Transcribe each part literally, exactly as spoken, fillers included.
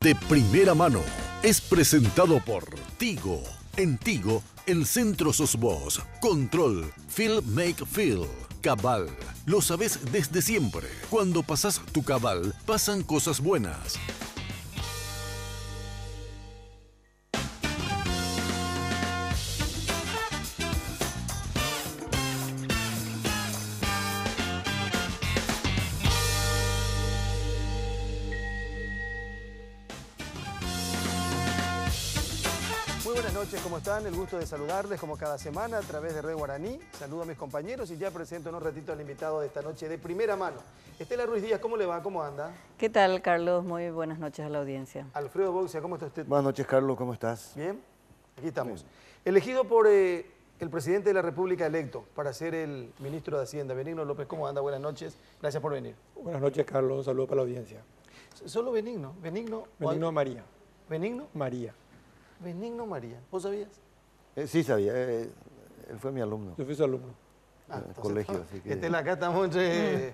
De primera mano es presentado por Tigo. En Tigo, el centro sos vos. Control, Feel Make Feel. Cabal. Lo sabés desde siempre. Cuando pasás tu cabal, pasan cosas buenas. ¿Cómo están? El gusto de saludarles como cada semana a través de Red Guaraní. Saludo a mis compañeros y ya presento en un ratito al invitado de esta noche de primera mano. Estela Ruiz Díaz, ¿cómo le va? ¿Cómo anda? ¿Qué tal, Carlos? Muy buenas noches a la audiencia. Alfredo Boucia, ¿cómo está usted? Buenas noches, Carlos, ¿cómo estás? Bien, aquí estamos. Bien. Elegido por eh, el presidente de la República electo para ser el ministro de Hacienda, Benigno López, ¿cómo anda? Buenas noches, gracias por venir. Buenas noches, Carlos, un saludo para la audiencia. ¿Solo Benigno? ¿Benigno? Benigno María. ¿Benigno? María. Benigno María, ¿vos sabías? Eh, sí, sabía. Eh, él fue mi alumno. Yo fui su alumno. Ah, en el colegio, así que... Estela, acá estamos entre...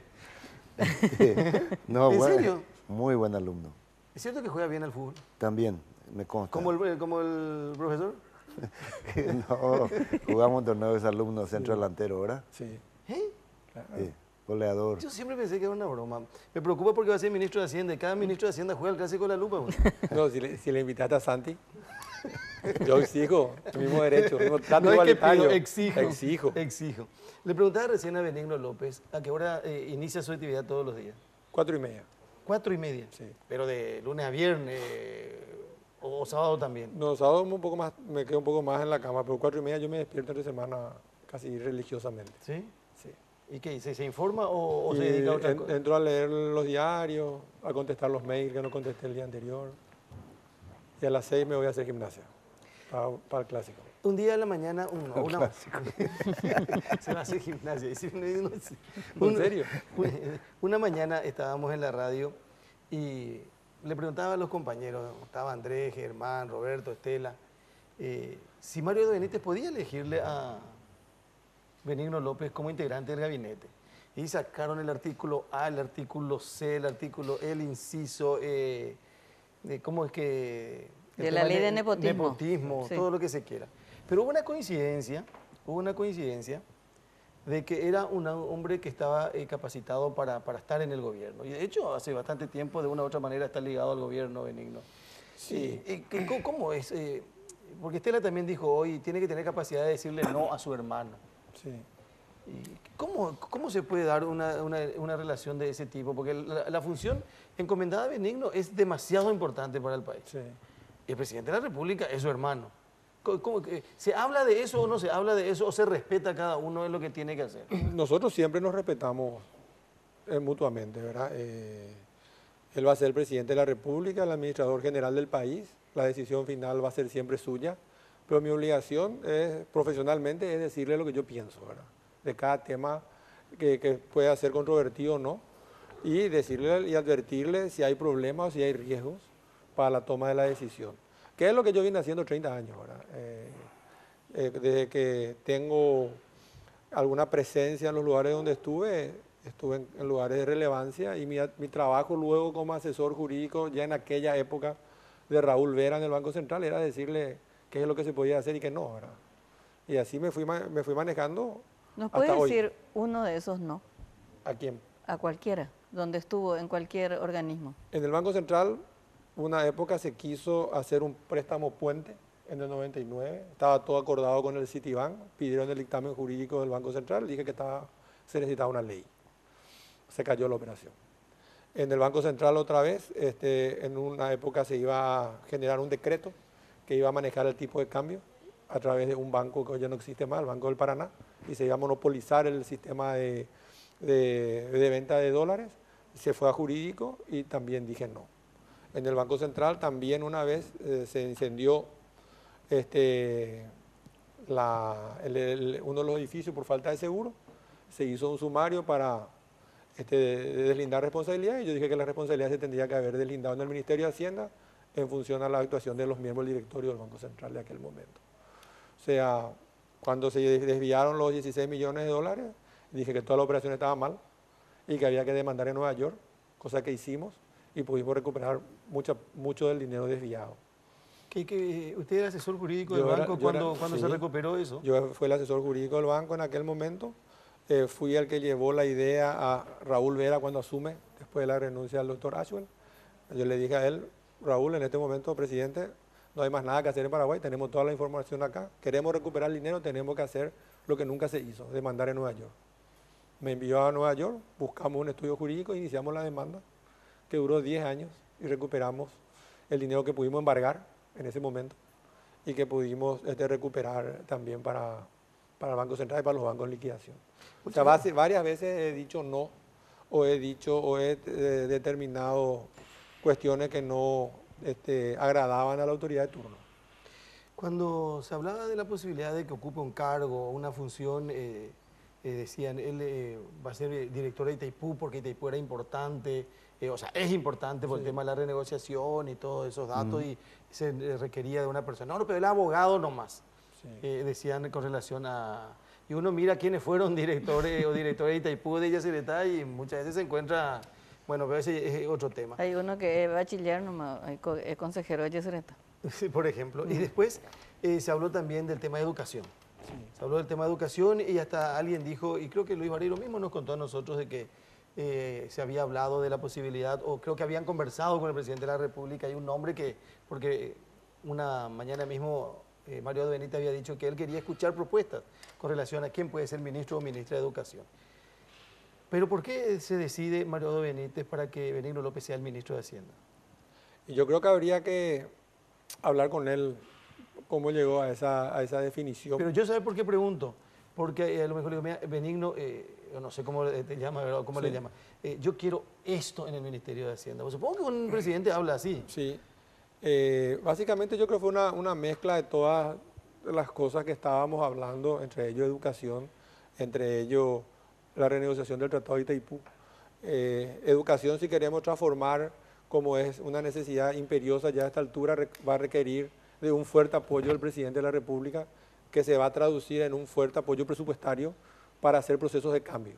no, ¿En bueno, serio? Muy buen alumno. ¿Es cierto que juega bien al fútbol? También, me consta. ¿Como el, como el profesor? No, jugamos torneos de alumnos centro delantero, ¿verdad? Sí. ¿Eh? Claro. Sí, goleador. Yo siempre pensé que era una broma. Me preocupa porque va a ser ministro de Hacienda y cada ministro de Hacienda juega el clásico de la lupa. Güey. No, si le, si le invitaste a Santi, yo exijo el mismo derecho, el mismo trato No es que igualitario. pido, exijo, Exijo. exijo. Le preguntaba recién a Benigno López a qué hora eh, inicia su actividad todos los días. Cuatro y media. Cuatro y media. Sí. Pero de lunes a viernes o, o sábado también. No, sábado un poco más, me quedo un poco más en la cama, pero cuatro y media yo me despierto entre semana casi religiosamente. ¿Sí? Sí. ¿Y qué? ¿Se, se informa o, o Y se dedica a otra en, cosa? entro a leer los diarios, a contestar los mails que no contesté el día anterior. Y a las seis me voy a hacer gimnasia para, para el clásico. Un día a la mañana, uno, Un una, clásico. se va a hacer gimnasia. Y si uno- uno- ¿En serio? Una mañana estábamos en la radio y le preguntaba a los compañeros, estaba Andrés, Germán, Roberto, Estela, eh, si Mario de Benítez podía elegirle a Benigno López como integrante del gabinete. Y sacaron el artículo A, el artículo C, el artículo E, el inciso, eh, de cómo es que... el De la tema ley de nepotismo. Nepotismo, Sí. todo lo que se quiera. Pero hubo una coincidencia, hubo una coincidencia de que era un hombre que estaba eh, capacitado para, para estar en el gobierno. Y de hecho, hace bastante tiempo, de una u otra manera, está ligado al gobierno, Benigno. Sí. Eh, eh, ¿qué- ¿cómo, cómo es? Eh, porque Estela también dijo hoy, tiene que tener capacidad de decirle no a su hermano. Sí. ¿Y ¿Cómo, cómo se puede dar una, una, una relación de ese tipo? Porque la, la función encomendada a Benigno es demasiado importante para el país. Sí. El presidente de la República es su hermano. ¿Cómo- cómo que- ¿Se habla de eso o no se habla de eso o se respeta cada uno de lo que tiene que hacer? Nosotros siempre nos respetamos eh, mutuamente, ¿verdad? Eh, él va a ser el presidente de la República, el administrador general del país, la decisión final va a ser siempre suya, pero mi obligación es, profesionalmente es decirle lo que yo pienso, ¿verdad? De cada tema que, que pueda ser controvertido o no, y decirle y advertirle si hay problemas o si hay riesgos para la toma de la decisión. ¿Qué es lo que yo vine haciendo treinta años, ¿verdad? Eh, eh, desde que tengo alguna presencia en los lugares donde estuve, estuve en, en lugares de relevancia y mi, mi trabajo luego como asesor jurídico ya en aquella época de Raúl Vera en el Banco Central era decirle qué es lo que se podía hacer y qué no, ¿verdad? Y así me fui, ma- me fui manejando ¿Nos hasta puede hoy. decir uno de esos no? ¿A quién? A cualquiera, donde estuvo, en cualquier organismo. En el Banco Central, una época se quiso hacer un préstamo puente en el noventa y nueve, estaba todo acordado con el Citibank, pidieron el dictamen jurídico del Banco Central, dije que estaba, se necesitaba una ley. Se cayó la operación. En el Banco Central otra vez, este, en una época se iba a generar un decreto que iba a manejar el tipo de cambio a través de un banco que hoy ya no existe más, el Banco del Paraná, y se iba a monopolizar el sistema de, de, de venta de dólares. Se fue a jurídico y también dije no. En el Banco Central también una vez eh, se incendió este, la, el, el, uno de los edificios por falta de seguro. Se hizo un sumario para este, deslindar responsabilidades y yo dije que la responsabilidad se tendría que haber deslindado en el Ministerio de Hacienda en función a la actuación de los miembros del directorio del Banco Central de aquel momento. O sea, cuando se desviaron los dieciséis millones de dólares, dije que toda la operación estaba mal y que había que demandar en Nueva York, cosa que hicimos. y pudimos recuperar mucha, mucho del dinero desviado. ¿Qué, qué, ¿Usted era asesor jurídico Yo del era- banco yo era- cuando, cuando sí. se recuperó eso? Yo fui el asesor jurídico del banco en aquel momento. Eh, fui el que llevó la idea a Raúl Vera cuando asume, después de la renuncia del doctor Ashwell. Yo le dije a él, Raúl, en este momento, presidente, no hay más nada que hacer en Paraguay, tenemos toda la información acá, queremos recuperar el dinero, tenemos que hacer lo que nunca se hizo, demandar en Nueva York. Me envió a Nueva York, buscamos un estudio jurídico, iniciamos la demanda, que duró diez años y recuperamos el dinero que pudimos embargar en ese momento y que pudimos este, recuperar también para, para el Banco Central y para los bancos en liquidación. O sea, base- varias veces he dicho no, o he dicho, o he eh, determinado cuestiones que no este, agradaban a la autoridad de turno. Cuando se hablaba de la posibilidad de que ocupe un cargo o una función, eh, eh, decían, él eh, va a ser eh, director de Itaipú porque Itaipú era importante, eh, o sea, es importante por el Sí. tema de la renegociación y todos esos datos, y se eh, requería de una persona. No, no, pero el abogado nomás, Sí. eh, decían con relación a... Y uno mira quiénes fueron directores o directores de Itaipú de Yacyretá y muchas veces se encuentra... Bueno, pero ese es otro tema. Hay uno que es bachiller nomás, hay co- es consejero de Yacyretá. Sí, por ejemplo. Y después eh, se habló también del tema de educación. Se habló del tema de educación y hasta alguien dijo, y creo que Luis Barreiro mismo nos contó a nosotros de que eh, se había hablado de la posibilidad, o creo que habían conversado con el presidente de la República, hay un nombre que, porque una mañana mismo eh, Mario de Benítez había dicho que él quería escuchar propuestas con relación a quién puede ser ministro o ministra de Educación. Pero ¿por qué se decide Mario de Benítez para que Benigno López sea el ministro de Hacienda? Y yo creo que habría que hablar con él cómo llegó a esa, a esa definición. Pero yo ¿sabe por qué pregunto? Porque eh, a lo mejor le digo, mira, Benigno, eh, yo no sé cómo te llama, ¿verdad? ¿Cómo Sí. le llama? Eh, yo quiero esto en el Ministerio de Hacienda. Pues supongo que un presidente habla así. Sí, Eh, básicamente yo creo que fue una, una mezcla de todas las cosas que estábamos hablando, entre ellos educación, entre ellos la renegociación del Tratado de Itaipú. Eh, educación, si queremos transformar, como es una necesidad imperiosa ya a esta altura, re- va a requerir de un fuerte apoyo del presidente de la República, que se va a traducir en un fuerte apoyo presupuestario para hacer procesos de cambio.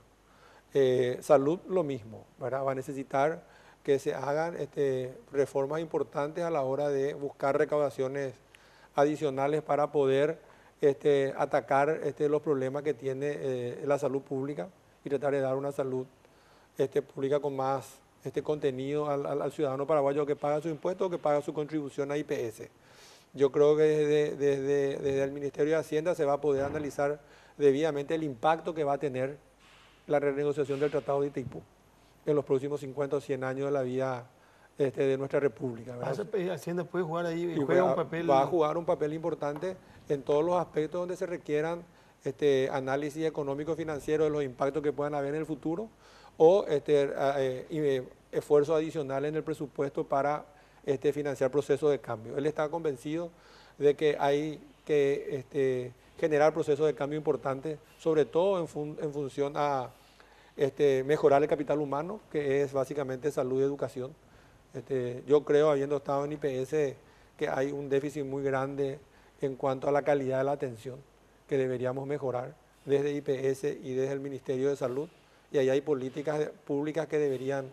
Eh, salud, lo mismo, ¿verdad? Va a necesitar que se hagan este, reformas importantes a la hora de buscar recaudaciones adicionales para poder este, atacar este, los problemas que tiene eh, la salud pública y tratar de dar una salud este, pública con más este, contenido al, al- al ciudadano paraguayo que paga sus impuestos o que paga su contribución a I P S. Yo creo que desde, desde, desde el Ministerio de Hacienda se va a poder analizar debidamente el impacto que va a tener la renegociación del Tratado de Itaipú en los próximos cincuenta o cien años de la vida este, de nuestra República, ¿verdad? Ah, Hacienda puede jugar ahí, Y juega va, un papel... va a jugar un papel importante en todos los aspectos donde se requieran este, análisis económico financiero de los impactos que puedan haber en el futuro o este, eh, eh, esfuerzos adicionales en el presupuesto para este, financiar procesos de cambio. Él está convencido de que hay que este, generar procesos de cambio importantes, sobre todo en, fun- en función a este, mejorar el capital humano, que es básicamente salud y educación. Este, yo creo, habiendo estado en I P S, que hay un déficit muy grande en cuanto a la calidad de la atención que deberíamos mejorar desde I P S y desde el Ministerio de Salud. Y ahí hay políticas de- públicas que deberían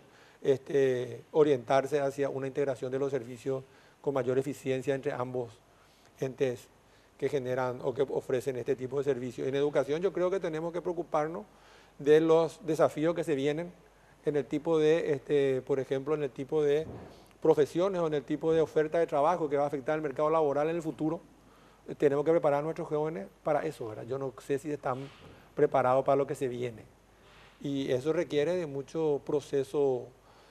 este, orientarse hacia una integración de los servicios con mayor eficiencia entre ambos entes que generan o que ofrecen este tipo de servicios. En educación yo creo que tenemos que preocuparnos de los desafíos que se vienen en el tipo de, este, por ejemplo, en el tipo de profesiones o en el tipo de oferta de trabajo que va a afectar el mercado laboral en el futuro. Eh, Tenemos que preparar a nuestros jóvenes para eso, ¿verdad? Yo no sé si están preparados para lo que se viene. Y eso requiere de mucho proceso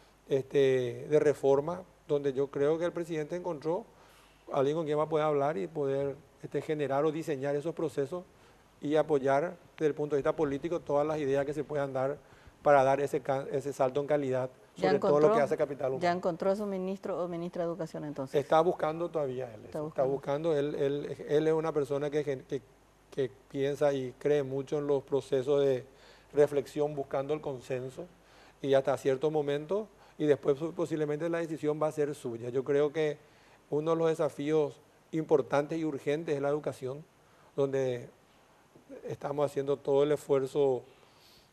este, de reforma, donde yo creo que el presidente encontró alguien con quien va a poder hablar y poder este, generar o diseñar esos procesos y apoyar desde el punto de vista político todas las ideas que se puedan dar para dar ese, ca- ese salto en calidad, Ya sobre todo lo encontró- que hace capital humano. Ya encontró a su ministro o ministra de Educación entonces. Está buscando todavía él. Está eso, Está buscando. buscando, él, él, él es una persona que, gen- que, que piensa y cree mucho en los procesos de reflexión, buscando el consenso y hasta cierto momento, y después pues, posiblemente la decisión va a ser suya. Yo creo que uno de los desafíos importantes y urgentes es la educación, donde estamos haciendo todo el esfuerzo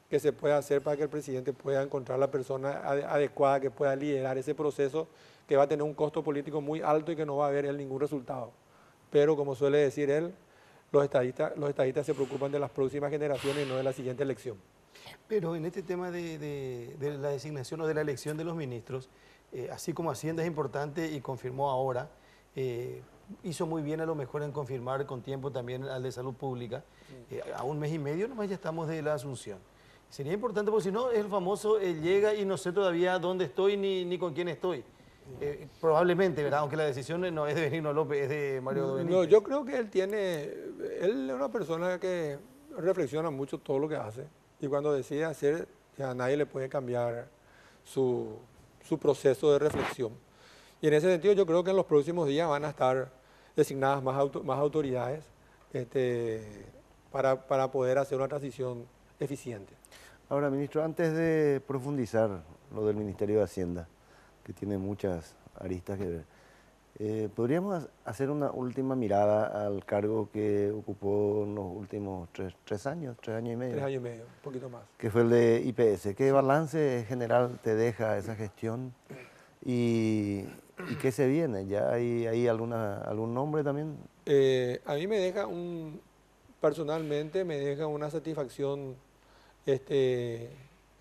que se puede hacer para que el presidente pueda encontrar la persona ade- adecuada que pueda liderar ese proceso que va a tener un costo político muy alto y que no va a haber él ningún resultado. Pero como suele decir él, los estadistas, los estadistas se preocupan de las próximas generaciones y no de la siguiente elección. Pero en este tema de, de- de la designación o de la elección de los ministros, eh, así como Hacienda es importante y confirmó ahora, eh, hizo muy bien a lo mejor en confirmar con tiempo también al de Salud Pública. Eh, a un mes y medio nomás ya estamos de la asunción. Sería importante porque si no es el famoso, eh, llega y no sé todavía dónde estoy ni, ni con quién estoy. Eh, probablemente, ¿verdad? Aunque la decisión no es de Benigno López, es de Mario Benítez. No, yo creo que él tiene, él es una persona que reflexiona mucho todo lo que hace y cuando decide hacer, ya nadie le puede cambiar su, su proceso de reflexión. Y en ese sentido yo creo que en los próximos días van a estar designadas más, auto, más autoridades este, para, para poder hacer una transición eficiente. Ahora, ministro, antes de profundizar lo del Ministerio de Hacienda, que tiene muchas aristas que ver, eh, ¿podríamos hacer una última mirada al cargo que ocupó en los últimos tres, tres años, tres años y medio? Tres años y medio, un poquito más. Que fue el de I P S. ¿Qué balance general te deja esa gestión? ¿Y, y qué se viene? ¿Ya hay, hay alguna, algún nombre también? Eh, a mí me deja un, personalmente me deja una satisfacción este,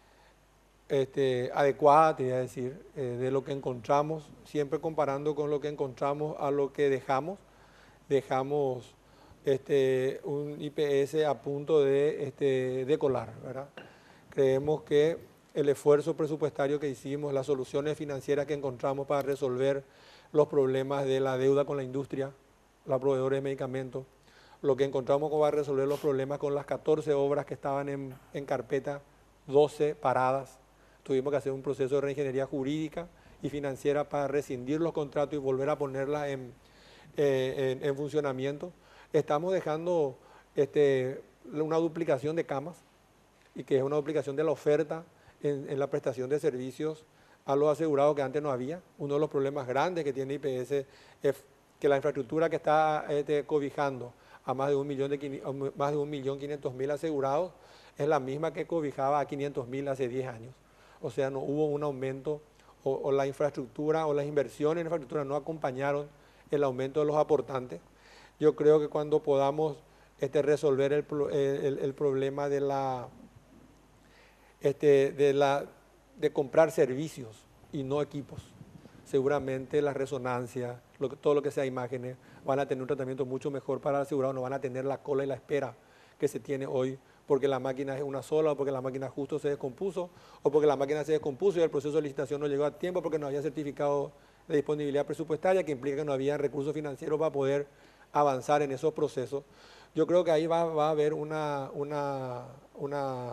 este, adecuada, te voy a decir, eh, de lo que encontramos, siempre comparando con lo que encontramos a lo que dejamos. Dejamos este, un I P S a punto de este, decolar, ¿verdad? Creemos que el esfuerzo presupuestario que hicimos, las soluciones financieras que encontramos para resolver los problemas de la deuda con la industria, los proveedores de medicamentos, lo que encontramos que va a resolver los problemas con las catorce obras que estaban en, en carpeta, doce paradas. Tuvimos que hacer un proceso de reingeniería jurídica y financiera para rescindir los contratos y volver a ponerlas en, eh, en, en funcionamiento. Estamos dejando este, una duplicación de camas y que es una duplicación de la oferta en, en la prestación de servicios a los asegurados que antes no había. Uno de los problemas grandes que tiene I P S es que la infraestructura que está este, cobijando a más de un millón de más de un millón quinientos mil asegurados es la misma que cobijaba a quinientos mil hace diez años. O sea, no hubo un aumento o, o la infraestructura o las inversiones en infraestructura no acompañaron el aumento de los aportantes. Yo creo que cuando podamos este, resolver el, el, el problema de la, este, de la de comprar servicios y no equipos, seguramente la resonancia, lo que, todo lo que sea imágenes, van a tener un tratamiento mucho mejor para el asegurado, no van a tener la cola y la espera que se tiene hoy porque la máquina es una sola, o porque la máquina justo se descompuso, o porque la máquina se descompuso y el proceso de licitación no llegó a tiempo porque no había certificado de disponibilidad presupuestaria, que implica que no había recursos financieros para poder avanzar en esos procesos. Yo creo que ahí va, va a haber una, una, una,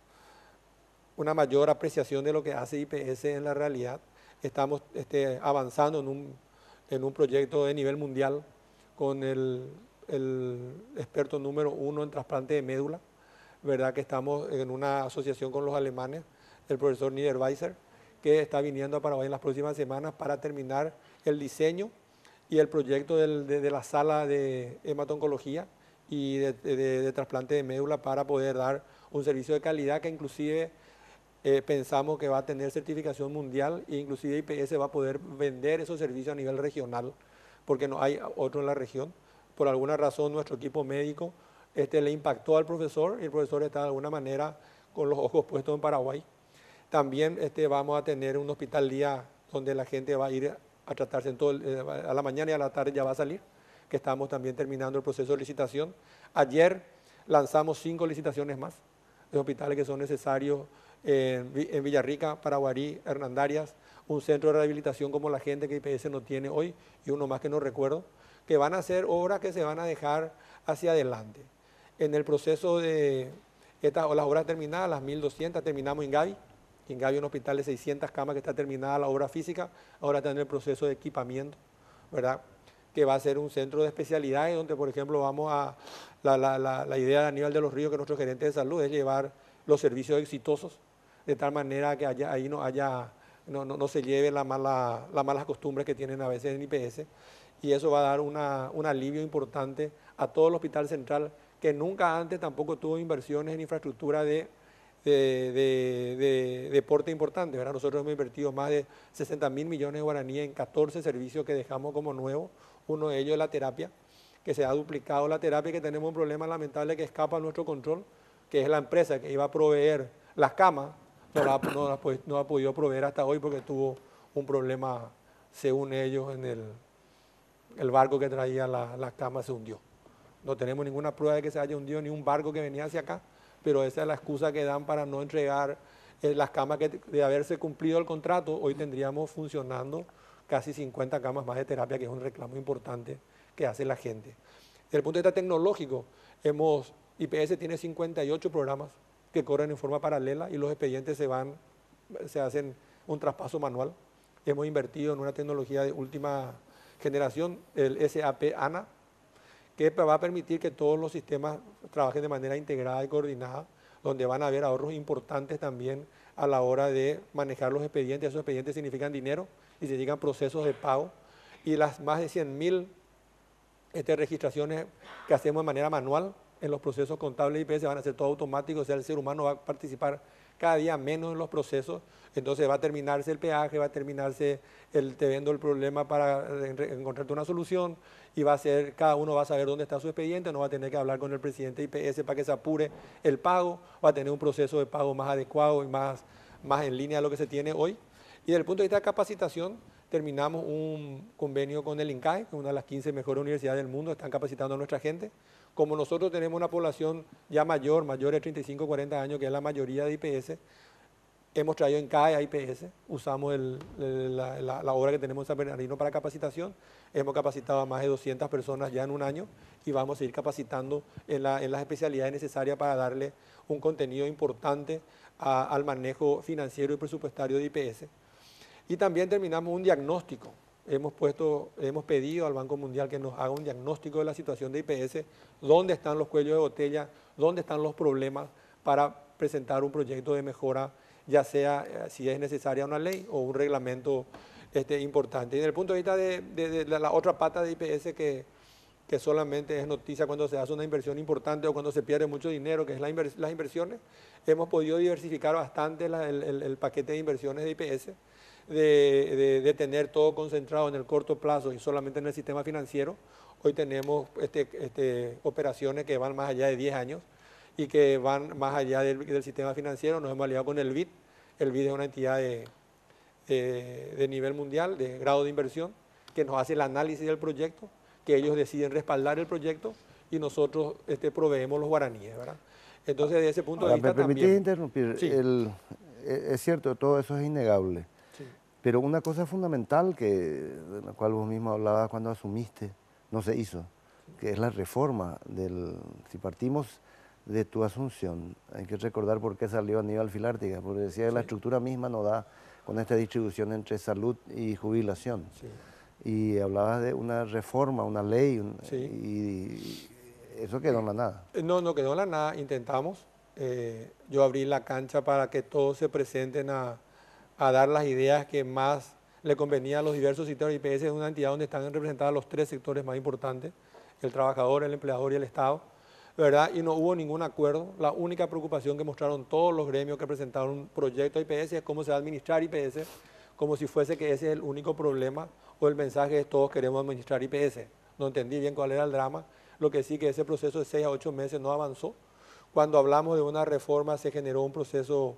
una mayor apreciación de lo que hace I P S en la realidad. Estamos este, avanzando en un, en un proyecto de nivel mundial con el, el experto número uno en trasplante de médula, ¿verdad? Que estamos en una asociación con los alemanes, el profesor Niederweiser, que está viniendo a Paraguay en las próximas semanas para terminar el diseño y el proyecto del, de, de la sala de hematoncología y de, de, de trasplante de médula para poder dar un servicio de calidad que inclusive eh, pensamos que va a tener certificación mundial e inclusive I P S va a poder vender esos servicios a nivel regional porque no hay otro en la región. Por alguna razón nuestro equipo médico este, le impactó al profesor y el profesor está de alguna manera con los ojos puestos en Paraguay. También este, vamos a tener un hospital día donde la gente va a ir a tratarse en todo el, eh, a la mañana y a la tarde ya va a salir, que estamos también terminando el proceso de licitación. Ayer lanzamos cinco licitaciones más de hospitales que son necesarios en, en Villarrica, Paraguarí, Hernandarias, un centro de rehabilitación como la gente que I P S no tiene hoy y uno más que no recuerdo, que van a ser obras que se van a dejar hacia adelante. En el proceso de estas, o las obras terminadas, las mil doscientas, terminamos en Gavi. En Gavi un hospital de seiscientas camas que está terminada la obra física, ahora está en el proceso de equipamiento, ¿verdad? Que va a ser un centro de especialidades donde, por ejemplo, vamos a, la, la, la, la idea de Aníbal de los Ríos, que es nuestro gerente de salud, es llevar los servicios exitosos, de tal manera que haya, ahí no haya, no, no, no se lleve la mala, las malas costumbres que tienen a veces en I P S, y eso va a dar una, un alivio importante a todo el hospital central, que nunca antes tampoco tuvo inversiones en infraestructura de de, de, de, de porte importante, ¿verdad? Nosotros hemos invertido más de sesenta mil millones de guaraníes en catorce servicios que dejamos como nuevos. Uno de ellos es la terapia, que se ha duplicado la terapia, que tenemos un problema lamentable que escapa a nuestro control, que es la empresa que iba a proveer las camas, no la, no la, no ha podido proveer hasta hoy porque tuvo un problema, según ellos, en el, el barco que traía la- las camas se hundió. No tenemos ninguna prueba de que se haya hundido ni un barco que venía hacia acá, pero esa es la excusa que dan para no entregar eh, las camas que de haberse cumplido el contrato. Hoy tendríamos funcionando casi cincuenta camas más de terapia, que es un reclamo importante que hace la gente. Desde el punto de vista tecnológico, hemos, I P S tiene cincuenta y ocho programas que corren en forma paralela y los expedientes se van, se hacen un traspaso manual. Hemos invertido en una tecnología de última generación, el S A P ANA, que va a permitir que todos los sistemas trabajen de manera integrada y coordinada, donde van a haber ahorros importantes también a la hora de manejar los expedientes. Esos expedientes significan dinero y se llegan procesos de pago. Y las más de cien mil este, registraciones que hacemos de manera manual en los procesos contables de I P S van a ser todo automático, o sea, el ser humano va a participar cada día menos en los procesos. Entonces va a terminarse el peaje, va a terminarse el te vendo el problema para encontrarte una solución, y va a ser, cada uno va a saber dónde está su expediente, no va a tener que hablar con el presidente de I P S para que se apure el pago, va a tener un proceso de pago más adecuado y más, más en línea de lo que se tiene hoy. Y desde el punto de vista de capacitación, terminamos un convenio con el INCAE, que es una de las quince mejores universidades del mundo, están capacitando a nuestra gente. Como nosotros tenemos una población ya mayor, mayor de treinta y cinco, cuarenta años, que es la mayoría de I P S, hemos traído INCAE a I P S, usamos el, el, la, la, la obra que tenemos en San Bernardino para capacitación, hemos capacitado a más de doscientas personas ya en un año y vamos a seguir capacitando en, la, en las especialidades necesarias para darle un contenido importante a, al manejo financiero y presupuestario de I P S. Y también terminamos un diagnóstico. Hemos, puesto, hemos pedido al Banco Mundial que nos haga un diagnóstico de la situación de I P S, dónde están los cuellos de botella, dónde están los problemas para presentar un proyecto de mejora, ya sea eh, si es necesaria una ley o un reglamento este, importante. Y desde el punto de vista de, de, de la, la otra pata de I P S que, que solamente es noticia cuando se hace una inversión importante o cuando se pierde mucho dinero, que es la invers las inversiones, hemos podido diversificar bastante la, el, el, el paquete de inversiones de I P S, de, de, de tener todo concentrado en el corto plazo y solamente en el sistema financiero. Hoy tenemos este, este, operaciones que van más allá de diez años y que van más allá del, del sistema financiero. Nos hemos aliado con el B I D. El B I D es una entidad de, de, de nivel mundial, de grado de inversión, que nos hace el análisis del proyecto, que ellos deciden respaldar el proyecto y nosotros este, proveemos los guaraníes, ¿verdad? Entonces, desde ese punto Ahora, de vista ¿me permitís también... interrumpir? Sí. El, es cierto, todo eso es innegable. Sí. Pero una cosa fundamental que, de la cual vos mismo hablabas cuando asumiste, no se hizo, que es la reforma del... Si partimos de tu asunción, hay que recordar por qué salió Aníbal Filártiga, porque decía que Sí. la estructura misma no da con esta distribución entre salud y jubilación. Sí. Y hablabas de una reforma, una ley, un- Sí. y eso quedó en la nada. No, no quedó en la nada, intentamos. Eh, yo abrí la cancha para que todos se presenten a, a dar las ideas que más le convenía a los diversos sectores. I P S es una entidad donde están representados los tres sectores más importantes, el trabajador, el empleador y el Estado, ¿verdad? Y no hubo ningún acuerdo. La única preocupación que mostraron todos los gremios que presentaron un proyecto de I P S es cómo se va a administrar I P S, como si fuese que ese es el único problema o el mensaje es todos queremos administrar I P S. No entendí bien cuál era el drama. Lo que sí que ese proceso de seis a ocho meses no avanzó. Cuando hablamos de una reforma se generó un proceso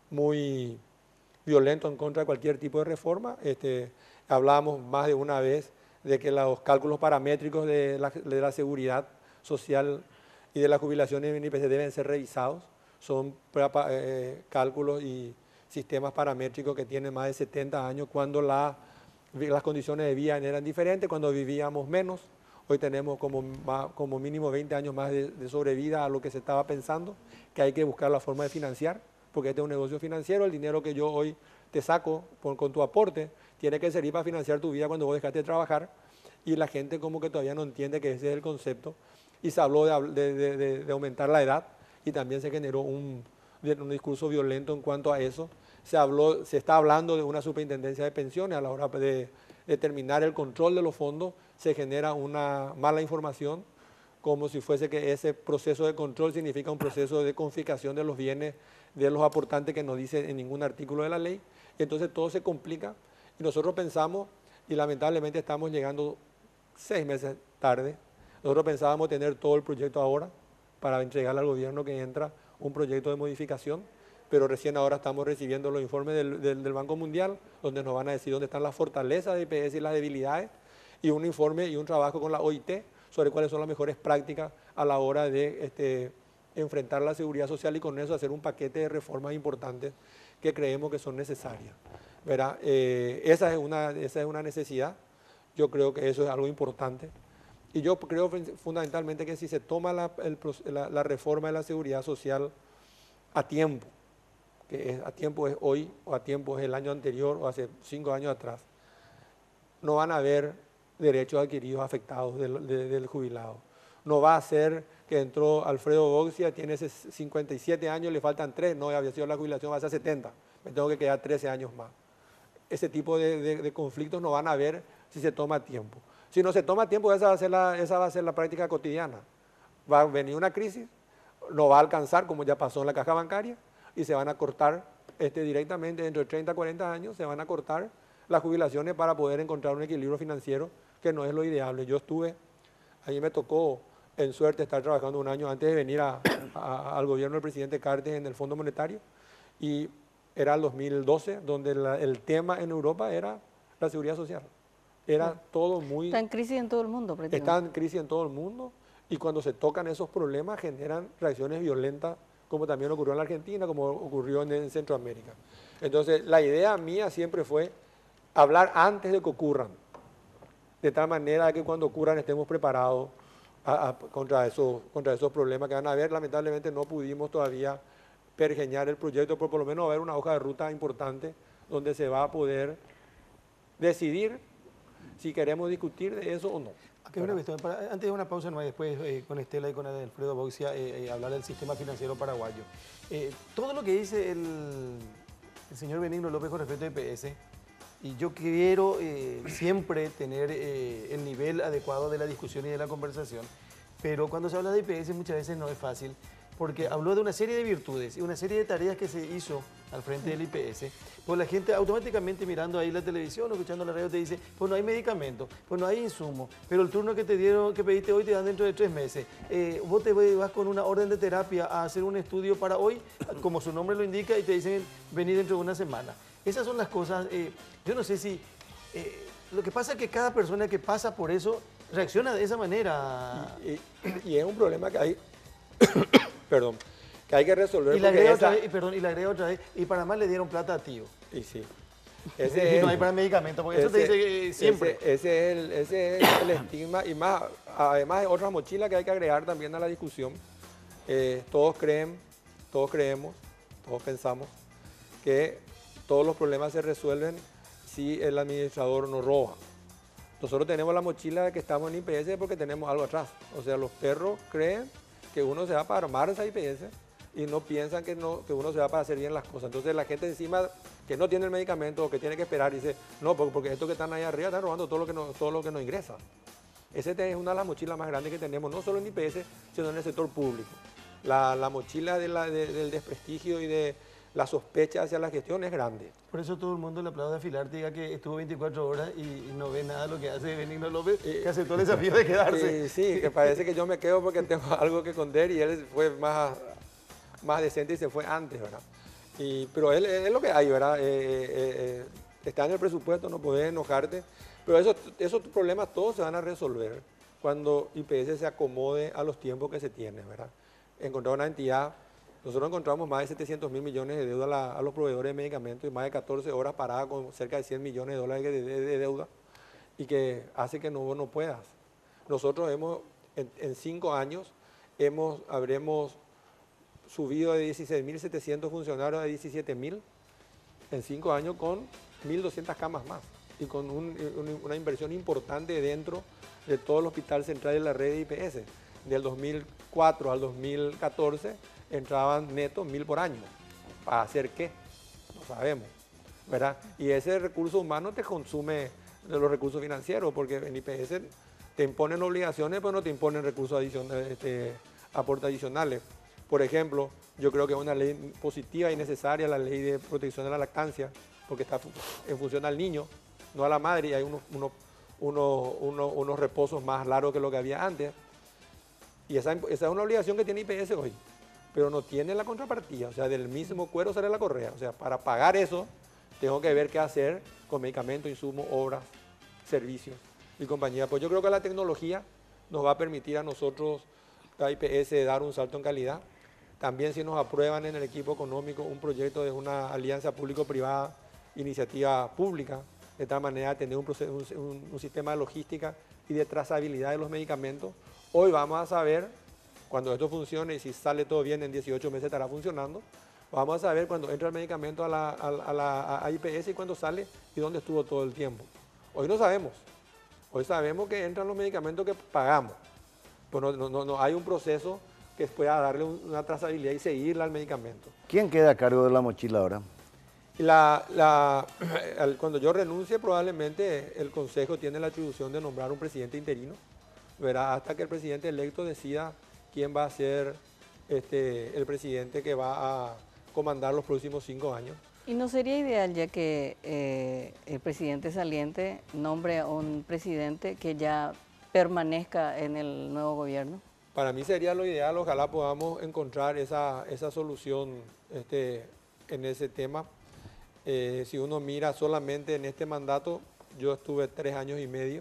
muy violento en contra de cualquier tipo de reforma. Este, hablamos más de una vez de que los cálculos paramétricos de la, de la seguridad social y de la jubilación en I P S deben ser revisados. Son eh, cálculos y sistemas paramétricos que tienen más de setenta años, cuando la, las condiciones de vida eran diferentes, cuando vivíamos menos. Hoy tenemos como, más, como mínimo veinte años más de, de sobrevida a lo que se estaba pensando, que hay que buscar la forma de financiar, porque este es un negocio financiero. El dinero que yo hoy te saco por, con tu aporte tiene que servir para financiar tu vida cuando vos dejaste de trabajar, y la gente como que todavía no entiende que ese es el concepto, y se habló de, de, de, de aumentar la edad, y también se generó un, un discurso violento en cuanto a eso. Se, habló, se está hablando de una superintendencia de pensiones. A la hora de determinar el control de los fondos se genera una mala información como si fuese que ese proceso de control significa un proceso de confiscación de los bienes de los aportantes que no dice en ningún artículo de la ley. Y entonces todo se complica y nosotros pensamos, y lamentablemente estamos llegando seis meses tarde, nosotros pensábamos tener todo el proyecto ahora para entregarle al gobierno que entra un proyecto de modificación, pero recién ahora estamos recibiendo los informes del, del, del Banco Mundial, donde nos van a decir dónde están las fortalezas de I P S y las debilidades, y un informe y un trabajo con la O I T sobre cuáles son las mejores prácticas a la hora de este, enfrentar la seguridad social y con eso hacer un paquete de reformas importantes que creemos que son necesarias. ¿Verdad? Eh, esa, es una, esa es una necesidad, yo creo que eso es algo importante. Y yo creo fundamentalmente que si se toma la, el, la, la reforma de la seguridad social a tiempo, que es, a tiempo es hoy, o a tiempo es el año anterior, o hace cinco años atrás, no van a haber derechos adquiridos afectados del, de, del jubilado. No va a ser que entró Alfredo Boxia, tiene cincuenta y siete años, le faltan tres, no había sido la jubilación, va a ser setenta, me tengo que quedar trece años más. Ese tipo de, de, de conflictos no van a haber si se toma tiempo. Si no se toma tiempo, esa va a ser la, esa va a ser la práctica cotidiana. Va a venir una crisis, no va a alcanzar, como ya pasó en la caja bancaria, y se van a cortar este, directamente, dentro de treinta, cuarenta años, se van a cortar las jubilaciones para poder encontrar un equilibrio financiero que no es lo ideal. Yo estuve, a mí me tocó en suerte estar trabajando un año antes de venir a, a, al gobierno del presidente Cartes en el Fondo Monetario, y era el dos mil doce, donde la, el tema en Europa era la seguridad social. Era sí. todo muy... Está en crisis en todo el mundo, prácticamente. Está en crisis en todo el mundo, y cuando se tocan esos problemas generan reacciones violentas, como también ocurrió en la Argentina, como ocurrió en, en Centroamérica. Entonces, la idea mía siempre fue hablar antes de que ocurran, de tal manera que cuando ocurran estemos preparados a, a, contra, esos, contra esos problemas que van a haber. Lamentablemente no pudimos todavía pergeñar el proyecto, pero por lo menos va a haber una hoja de ruta importante donde se va a poder decidir si queremos discutir de eso o no. Aquí una cuestión, para, antes de una pausa, no, después eh, con Estela y con Alfredo Boxia, eh, eh, hablar del sistema financiero paraguayo. Eh, todo lo que dice el, el señor Benigno López con respecto a I P S, y yo quiero eh, siempre tener eh, el nivel adecuado de la discusión y de la conversación, pero cuando se habla de I P S muchas veces no es fácil, porque habló de una serie de virtudes y una serie de tareas que se hizo al frente del I P S, pues la gente automáticamente mirando ahí la televisión o escuchando la radio te dice, pues no hay medicamentos, pues no hay insumos, pero el turno que te dieron, que pediste hoy te dan dentro de tres meses. Eh, vos te vas con una orden de terapia a hacer un estudio para hoy, como su nombre lo indica, y te dicen venir dentro de una semana. Esas son las cosas, eh, yo no sé si... Eh, lo que pasa es que cada persona que pasa por eso reacciona de esa manera. Y, y, y es un problema que hay... Perdón, que hay que resolver. Y le agrega esa... otra vez, y perdón, y le agrega otra vez, y para más le dieron plata a tío. Y sí. Ese y es, no hay para medicamentos, porque ese, eso te dice que siempre. Ese, ese, es el, ese es el estigma, y más, además de otras mochilas que hay que agregar también a la discusión. Eh, todos creen, todos creemos, todos pensamos que todos los problemas se resuelven si el administrador no roba. Nosotros tenemos la mochila de que estamos en I P S porque tenemos algo atrás. O sea, los perros creen que uno se va para armar esa I P S y no piensan que, no, que uno se va para hacer bien las cosas. Entonces la gente encima que no tiene el medicamento o que tiene que esperar dice, no, porque estos que están ahí arriba están robando todo lo que no, todo lo que nos ingresa. Esa es una de las mochilas más grandes que tenemos, no solo en I P S, sino en el sector público. La, la mochila de la, de, del desprestigio y de la sospecha hacia la gestión es grande. Por eso todo el mundo le aplaude a Filarte, diga que estuvo veinticuatro horas y, y no ve nada de lo que hace Benigno López, eh, que aceptó el desafío de quedarse. Eh, sí, que parece que yo me quedo porque tengo algo que esconder y él fue más, más decente y se fue antes, ¿verdad? Y, pero él, es lo que hay, ¿verdad? Eh, eh, eh, está en el presupuesto, no puedes enojarte, pero esos, esos problemas todos se van a resolver cuando I P S se acomode a los tiempos que se tienen, ¿verdad? Encontrar una entidad. Nosotros encontramos más de setecientos mil millones de deuda a, la, a los proveedores de medicamentos y más de catorce horas paradas con cerca de cien millones de dólares de, de, de deuda y que hace que no, no puedas. Nosotros hemos, en, en cinco años, hemos, habremos subido de dieciséis mil setecientos funcionarios a diecisiete mil en cinco años con mil doscientas camas más y con un, un, una inversión importante dentro de todo el hospital central de la red de I P S. Del dos mil cuatro al dos mil catorce entraban netos mil por año. ¿Para hacer qué? No sabemos, ¿verdad? Y ese recurso humano te consume de los recursos financieros, porque en I P S te imponen obligaciones, pero no te imponen recursos adicionales, este, aportes adicionales. Por ejemplo, yo creo que es una ley positiva y necesaria la ley de protección de la lactancia, porque está en función al niño, no a la madre, y hay unos, unos, unos, unos, unos reposos más largos que lo que había antes. Y esa, esa es una obligación que tiene I P S hoy, pero no tiene la contrapartida, o sea, del mismo cuero sale la correa. O sea, para pagar eso, tengo que ver qué hacer con medicamentos, insumos, obras, servicios y compañía. Pues yo creo que la tecnología nos va a permitir a nosotros, a I P S, dar un salto en calidad. También si nos aprueban en el equipo económico un proyecto de una alianza público-privada, iniciativa pública, de tal manera tener un, proceso, un, un sistema de logística y de trazabilidad de los medicamentos. Hoy vamos a saber, cuando esto funcione, y si sale todo bien en dieciocho meses estará funcionando, vamos a saber cuando entra el medicamento a la, a, a la a I P S y cuándo sale y dónde estuvo todo el tiempo. Hoy no sabemos. Hoy sabemos que entran los medicamentos que pagamos. Pero no, no, no hay un proceso que pueda darle una trazabilidad y seguirla al medicamento. ¿Quién queda a cargo de la mochila ahora? La, la, cuando yo renuncie, probablemente el Consejo tiene la atribución de nombrar un presidente interino, ¿verdad? Hasta que el presidente electo decida quién va a ser este, el presidente que va a comandar los próximos cinco años. ¿Y no sería ideal ya que eh, el presidente saliente nombre a un presidente que ya permanezca en el nuevo gobierno? Para mí sería lo ideal, ojalá podamos encontrar esa, esa solución este, en ese tema. Eh, si uno mira solamente en este mandato, yo estuve tres años y medio,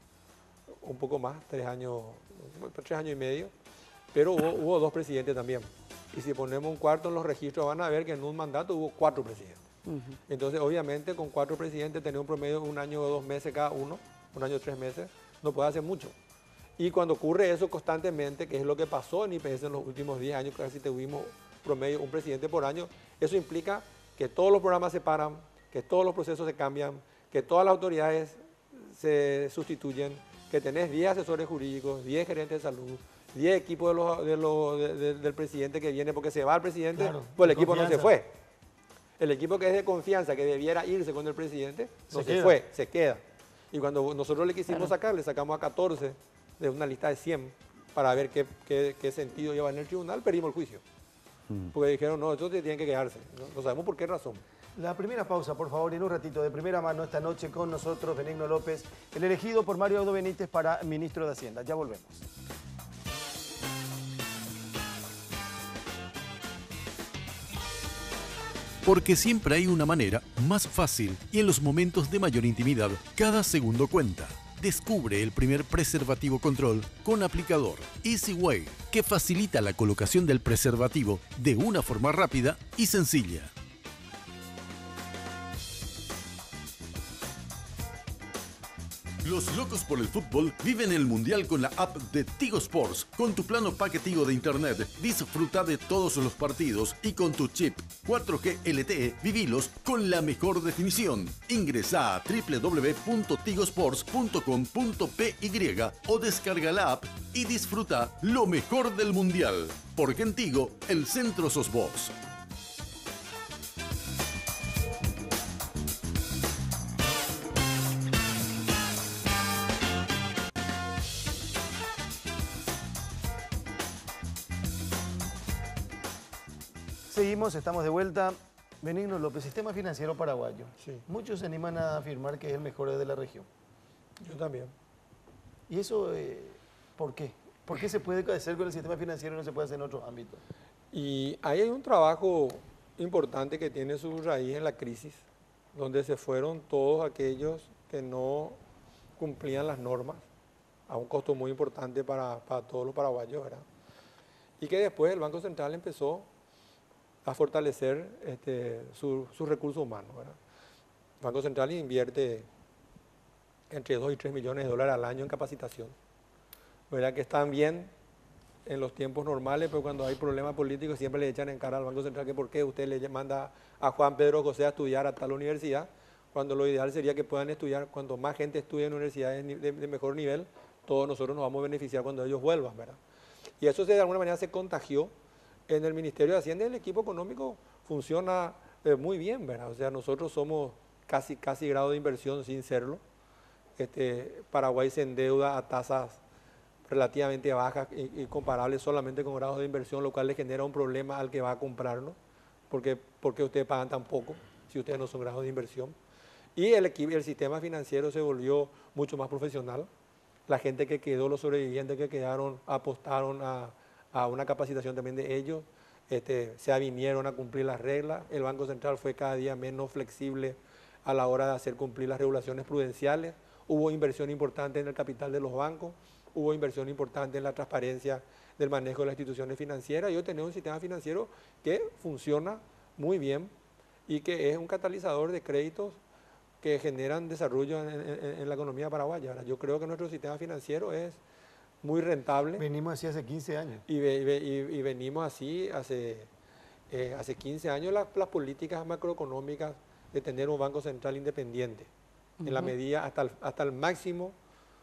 un poco más, tres años, tres años y medio, pero hubo, hubo dos presidentes también. Y si ponemos un cuarto en los registros, van a ver que en un mandato hubo cuatro presidentes. Uh-huh. Entonces, obviamente, con cuatro presidentes, tener un promedio de un año o dos meses cada uno, un año o tres meses, no puede hacer mucho. Y cuando ocurre eso constantemente, que es lo que pasó en I P S en los últimos diez años, casi tuvimos promedio un presidente por año, eso implica que todos los programas se paran, que todos los procesos se cambian, que todas las autoridades se sustituyen, que tenés diez asesores jurídicos, diez gerentes de salud, diez equipos de los, de los, de, de, del presidente que viene, porque se va el presidente, claro, pues el equipo confianza. No se fue. El equipo que es de confianza, que debiera irse con el presidente, no se, se fue, se queda. Y cuando nosotros le quisimos claro. sacar, le sacamos a catorce de una lista de cien para ver qué, qué, qué sentido lleva en el tribunal, perdimos el juicio. Mm. Porque dijeron, no, estos tienen que quedarse. No, no sabemos por qué razón. La primera pausa, por favor, y en un ratito, de primera mano esta noche con nosotros, Benigno López, el elegido por Mario Abdo Benítez para ministro de Hacienda. Ya volvemos. Porque siempre hay una manera más fácil y en los momentos de mayor intimidad, cada segundo cuenta. Descubre el primer preservativo control con aplicador Easy Way, que facilita la colocación del preservativo de una forma rápida y sencilla. Los locos por el fútbol viven el mundial con la app de Tigo Sports. Con tu plano paquetivo de internet, disfruta de todos los partidos y con tu chip cuatro G L T E vivilos con la mejor definición. Ingresa a doble u doble u doble u punto tigo sports punto com punto p y o descarga la app y disfruta lo mejor del mundial. Porque en Tigo, el centro sos vos. Seguimos, estamos de vuelta. Benigno López, sistema financiero paraguayo. Sí. Muchos se animan a afirmar que es el mejor de la región. Yo también. ¿Y eso eh, por qué? ¿Por qué se puede hacer con el sistema financiero y no se puede hacer en otros ámbitos? Y ahí hay un trabajo importante que tiene su raíz en la crisis, donde se fueron todos aquellos que no cumplían las normas, a un costo muy importante para, para todos los paraguayos, ¿verdad? Y que después el Banco Central empezó a fortalecer este, sus su recursos humanos, ¿verdad? El Banco Central invierte entre dos y tres millones de dólares al año en capacitación, ¿verdad? Que están bien en los tiempos normales, pero cuando hay problemas políticos siempre le echan en cara al Banco Central que por qué usted le manda a Juan Pedro José a estudiar a tal universidad, cuando lo ideal sería que puedan estudiar, cuanto más gente estudie en universidades de, de mejor nivel, todos nosotros nos vamos a beneficiar cuando ellos vuelvan, ¿verdad? Y eso se, de alguna manera se contagió en el Ministerio de Hacienda. El equipo económico funciona eh, muy bien, ¿verdad? O sea, nosotros somos casi, casi grado de inversión sin serlo. Este, Paraguay se endeuda a tasas relativamente bajas y, y comparables solamente con grados de inversión, lo cual le genera un problema al que va a comprarnos, porque, porque ustedes pagan tan poco si ustedes no son grados de inversión. Y el, equipo, el sistema financiero se volvió mucho más profesional. La gente que quedó, los sobrevivientes que quedaron, apostaron a, a una capacitación también de ellos, este, se avinieron a cumplir las reglas. El Banco Central fue cada día menos flexible a la hora de hacer cumplir las regulaciones prudenciales. Hubo inversión importante en el capital de los bancos, hubo inversión importante en la transparencia del manejo de las instituciones financieras y hoy tenemos un sistema financiero que funciona muy bien y que es un catalizador de créditos que generan desarrollo en, en, en la economía paraguaya. Ahora, yo creo que nuestro sistema financiero es muy rentable. Venimos así hace quince años. Y, y, y, y venimos así hace, eh, hace quince años las, las políticas macroeconómicas de tener un banco central independiente, uh-huh. en la medida hasta el, hasta el máximo,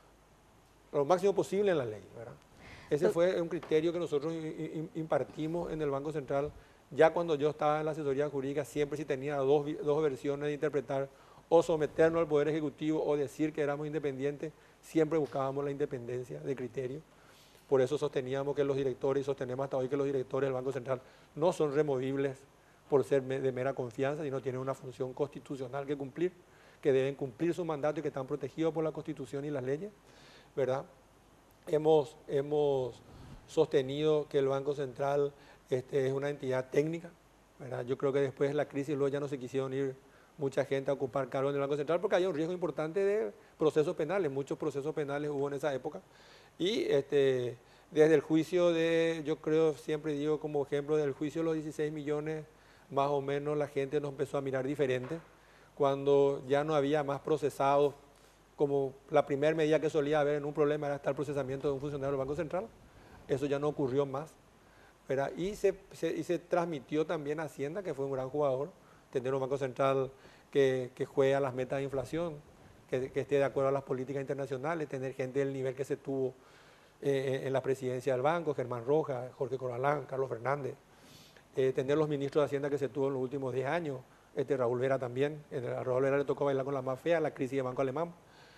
lo máximo posible en la ley, ¿verdad? Ese fue un criterio que nosotros impartimos en el Banco Central. Ya cuando yo estaba en la asesoría jurídica, siempre si tenía dos, dos versiones de interpretar o someternos al Poder Ejecutivo o decir que éramos independientes, siempre buscábamos la independencia de criterio. Por eso sosteníamos que los directores, y sostenemos hasta hoy que los directores del Banco Central no son removibles por ser de mera confianza, sino tienen una función constitucional que cumplir, que deben cumplir su mandato y que están protegidos por la Constitución y las leyes, ¿verdad? Hemos, hemos sostenido que el Banco Central este, es una entidad técnica, ¿verdad? Yo creo que después de la crisis luego ya no se quisieron ir mucha gente a ocupar cargos en el Banco Central porque había un riesgo importante de procesos penales, muchos procesos penales hubo en esa época. Y este, desde el juicio de, yo creo, siempre digo como ejemplo, del juicio de los dieciséis millones, más o menos la gente nos empezó a mirar diferente, cuando ya no había más procesados, como la primera medida que solía haber en un problema era estar el procesamiento de un funcionario del Banco Central. Eso ya no ocurrió más, ¿verdad? Y se, se, y se transmitió también a Hacienda, que fue un gran jugador, tener un Banco Central que, que juegue a las metas de inflación, que, que esté de acuerdo a las políticas internacionales, tener gente del nivel que se tuvo eh, en la presidencia del banco, Germán Rojas, Jorge Corbalán, Carlos Fernández, eh, tener los ministros de Hacienda que se tuvo en los últimos diez años, este Raúl Vera también, a Raúl Vera le tocó bailar con la más fea, la crisis del Banco Alemán.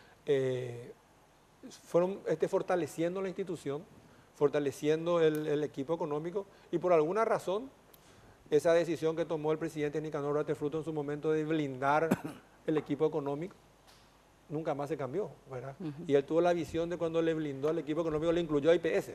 Eh, fueron este, fortaleciendo la institución, fortaleciendo el, el equipo económico y por alguna razón esa decisión que tomó el presidente Nicanor Ratefruto en su momento de blindar el equipo económico nunca más se cambió, ¿verdad? Uh-huh. Y él tuvo la visión de cuando le blindó el equipo económico, le incluyó a I P S.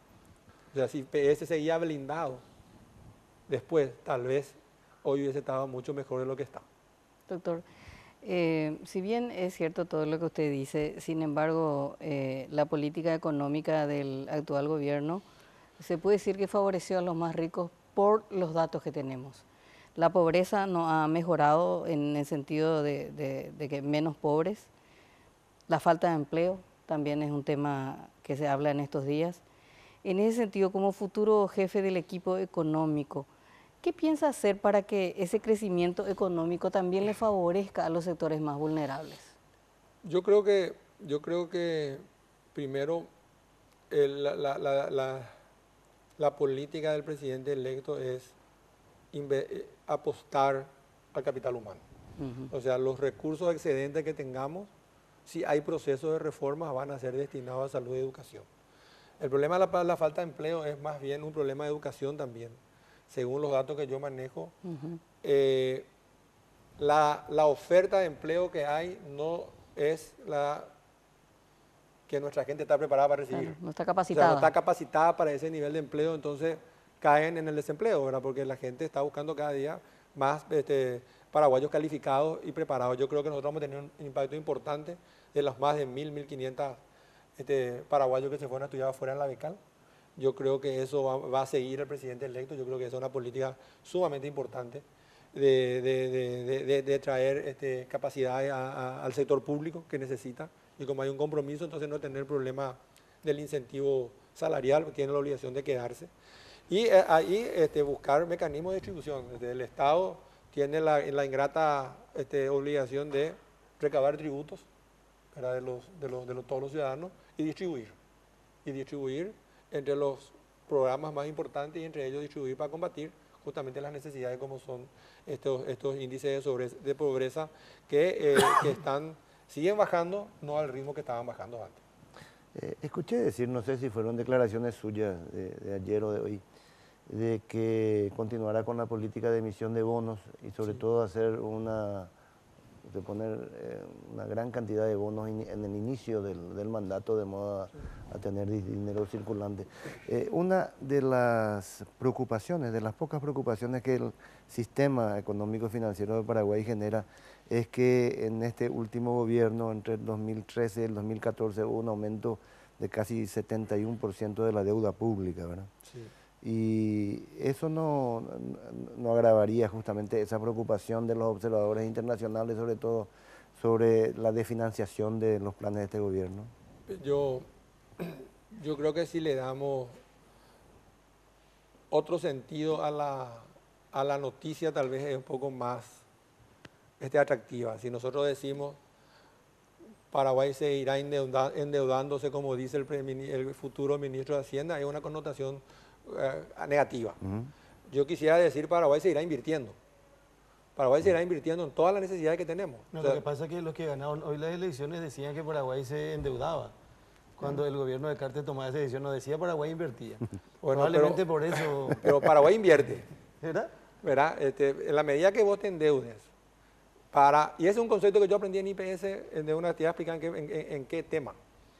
O sea, si I P S seguía blindado después, tal vez hoy hubiese estado mucho mejor de lo que está. Doctor, Eh, si bien es cierto todo lo que usted dice, sin embargo, eh, la política económica del actual gobierno se puede decir que favoreció a los más ricos por los datos que tenemos. La pobreza no ha mejorado en el sentido de, de, de que menos pobres. La falta de empleo también es un tema que se habla en estos días. En ese sentido, como futuro jefe del equipo económico, ¿qué piensa hacer para que ese crecimiento económico también le favorezca a los sectores más vulnerables? Yo creo que, yo creo que primero el, la, la, la, la, la política del presidente electo es inve, apostar al capital humano. Uh-huh. O sea, los recursos excedentes que tengamos, si hay procesos de reforma, van a ser destinados a salud y educación. El problema de la, la falta de empleo es más bien un problema de educación también. Según los datos que yo manejo, uh-huh. eh, la, la oferta de empleo que hay no es la que nuestra gente está preparada para recibir. Claro, no está capacitada. O sea, no está capacitada para ese nivel de empleo, entonces caen en el desempleo, ¿verdad? Porque la gente está buscando cada día más este, paraguayos calificados y preparados. Yo creo que nosotros vamos a tener un impacto importante de los más de mil, mil quinientos este, paraguayos que se fueron a estudiar afuera en la Becal. Yo creo que eso va, va a seguir el presidente electo, yo creo que esa es una política sumamente importante de, de, de, de, de traer este, capacidades a, a, al sector público que necesita, y como hay un compromiso, entonces no tener problema del incentivo salarial, porque tiene la obligación de quedarse. Y eh, ahí este, buscar mecanismos de distribución. Desde el Estado tiene la, la ingrata este, obligación de recabar tributos, ¿verdad? De, los, de, los, de los, todos los ciudadanos y distribuir. Y distribuir entre los programas más importantes y entre ellos distribuir para combatir justamente las necesidades como son estos, estos índices de, sobre, de pobreza que, eh, que están Siguen bajando, no al ritmo que estaban bajando antes. Eh, escuché decir, no sé si fueron declaraciones suyas de, de ayer o de hoy, de que continuará con la política de emisión de bonos y sobre sí. todo hacer una, de poner eh, una gran cantidad de bonos in, en el inicio del, del mandato de modo a, sí. a tener dinero circulante. Eh, una de las preocupaciones, de las pocas preocupaciones que el sistema económico financiero de Paraguay genera es que en este último gobierno, entre el dos mil trece y el dos mil catorce, hubo un aumento de casi setenta y uno por ciento de la deuda pública, ¿verdad? Sí. Y eso no, no agravaría justamente esa preocupación de los observadores internacionales, sobre todo sobre la desfinanciación de los planes de este gobierno. Yo, yo creo que si le damos otro sentido a la, a la noticia, tal vez es un poco más este, atractiva. Si nosotros decimos Paraguay se irá endeuda, endeudándose, como dice el, el futuro ministro de Hacienda, hay una connotación Uh, negativa. Uh-huh. Yo quisiera decir Paraguay se irá invirtiendo. Paraguay uh-huh. se irá invirtiendo en todas las necesidades que tenemos. No, o sea, lo que pasa es que los que ganaron hoy las elecciones decían que Paraguay se endeudaba. Cuando uh-huh. el gobierno de Cartes tomaba esa decisión, no decía Paraguay invertía. Bueno, probablemente pero, por eso... Pero Paraguay invierte. ¿Verdad? ¿Verdad? Este, en la medida que vos te endeudes, para, y ese es un concepto que yo aprendí en I P S, de una actividad explicando en, en, en, en qué tema.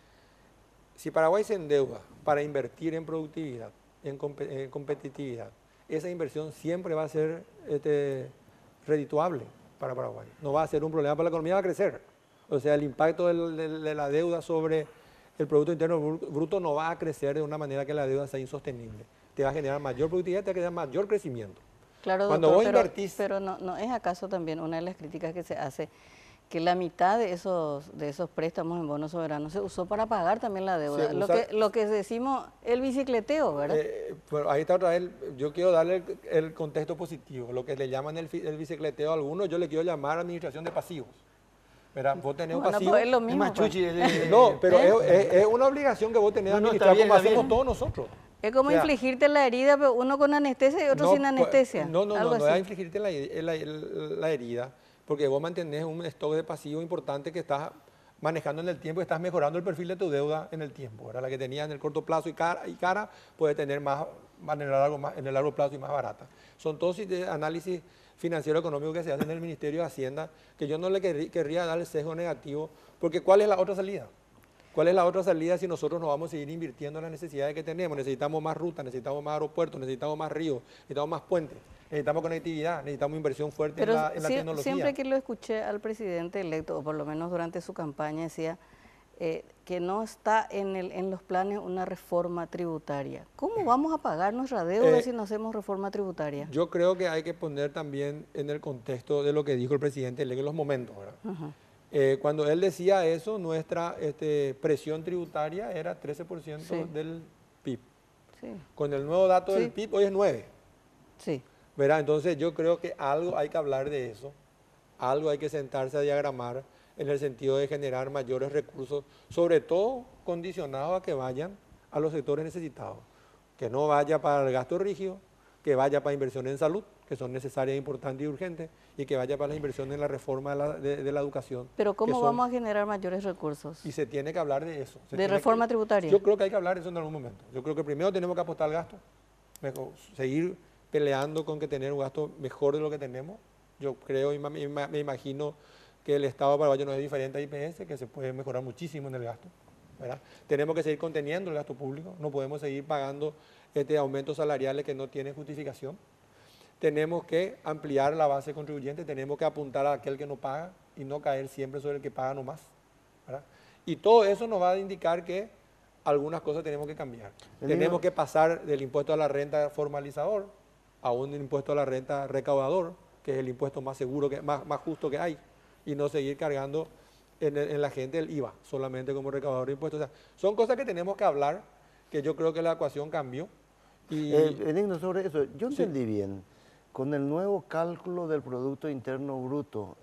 Si Paraguay se endeuda para invertir en productividad, En, comp en competitividad, esa inversión siempre va a ser este, redituable para Paraguay. No va a ser un problema para la economía, va a crecer. O sea, el impacto del, de, de la deuda sobre el Producto Interno Bruto no va a crecer de una manera que la deuda sea insostenible. Te va a generar mayor productividad, te va a generar mayor crecimiento. Claro, Cuando doctor, vos pero, invertís... pero no, no es acaso también una de las críticas que se hace que la mitad de esos, de esos préstamos en bonos soberanos se usó para pagar también la deuda. Lo que, lo que decimos, el bicicleteo, ¿verdad? Eh, pero ahí está otra vez, yo quiero darle el, el contexto positivo, lo que le llaman el, el bicicleteo a algunos, yo le quiero llamar administración de pasivos. ¿Verdad? Vos tenés un bueno, pasivo. pues es lo mismo. Machuchi, pues. No, pero ¿Eh? es, es, es una obligación que vos tenés de no, no, administrar bien, como hacemos bien. todos nosotros. Es como o sea, infligirte la herida, pero uno con anestesia y otro no, sin anestesia. No, no, algo no, no así. es infligirte la, la, la herida, porque vos mantenés un stock de pasivo importante que estás manejando en el tiempo y estás mejorando el perfil de tu deuda en el tiempo. ¿Verdad? La que tenías en el corto plazo y cara, y cara puede tener más, en el, largo, más en el largo plazo y más barata. Son todos análisis financiero económico que se hacen en el Ministerio de Hacienda, que yo no le querría, querría dar el sesgo negativo, porque ¿cuál es la otra salida? ¿Cuál es la otra salida si nosotros no vamos a seguir invirtiendo en las necesidades que tenemos? Necesitamos más rutas, necesitamos más aeropuertos, necesitamos más ríos, necesitamos más puentes, necesitamos conectividad, necesitamos inversión fuerte Pero en la, en la si, tecnología. Siempre que lo escuché al presidente electo, o por lo menos durante su campaña, decía eh, que no está en, el, en los planes una reforma tributaria. ¿Cómo vamos a pagar nuestra deuda eh, si no hacemos reforma tributaria? Yo creo que hay que poner también en el contexto de lo que dijo el presidente electo en los momentos, ¿verdad? Uh-huh. Eh, cuando él decía eso, nuestra este, presión tributaria era trece por ciento sí. del P I B. Sí. Con el nuevo dato sí. del P I B hoy es nueve. Sí. ¿Verdad? Entonces yo creo que algo hay que hablar de eso, algo hay que sentarse a diagramar en el sentido de generar mayores recursos, sobre todo condicionados a que vayan a los sectores necesitados, que no vaya para el gasto rígido, que vaya para inversiones en salud, que son necesarias, importantes y urgentes, y que vaya para las inversiones en la reforma de la, de, de la educación. Pero ¿cómo son, vamos a generar mayores recursos? Y se tiene que hablar de eso. ¿De reforma que, tributaria? Yo creo que hay que hablar de eso en algún momento. Yo creo que primero tenemos que apostar al gasto, mejor, seguir peleando con que tener un gasto mejor de lo que tenemos. Yo creo y me imagino que el Estado paraguayo no es diferente a I P S, que se puede mejorar muchísimo en el gasto, ¿verdad? Tenemos que seguir conteniendo el gasto público, no podemos seguir pagando este, aumentos salariales que no tienen justificación. Tenemos que ampliar la base contribuyente, tenemos que apuntar a aquel que no paga y no caer siempre sobre el que paga nomás, ¿verdad? Y todo eso nos va a indicar que algunas cosas tenemos que cambiar. El tenemos mismo... que pasar del impuesto a la renta formalizador a un impuesto a la renta recaudador, que es el impuesto más seguro, que, más, más justo que hay, y no seguir cargando en, en la gente el I V A, solamente como recaudador de impuestos. O sea, son cosas que tenemos que hablar, que yo creo que la ecuación cambió. Y... Eh, Benigno, sobre eso, yo entendí sí. bien, con el nuevo cálculo del Producto Interno Bruto,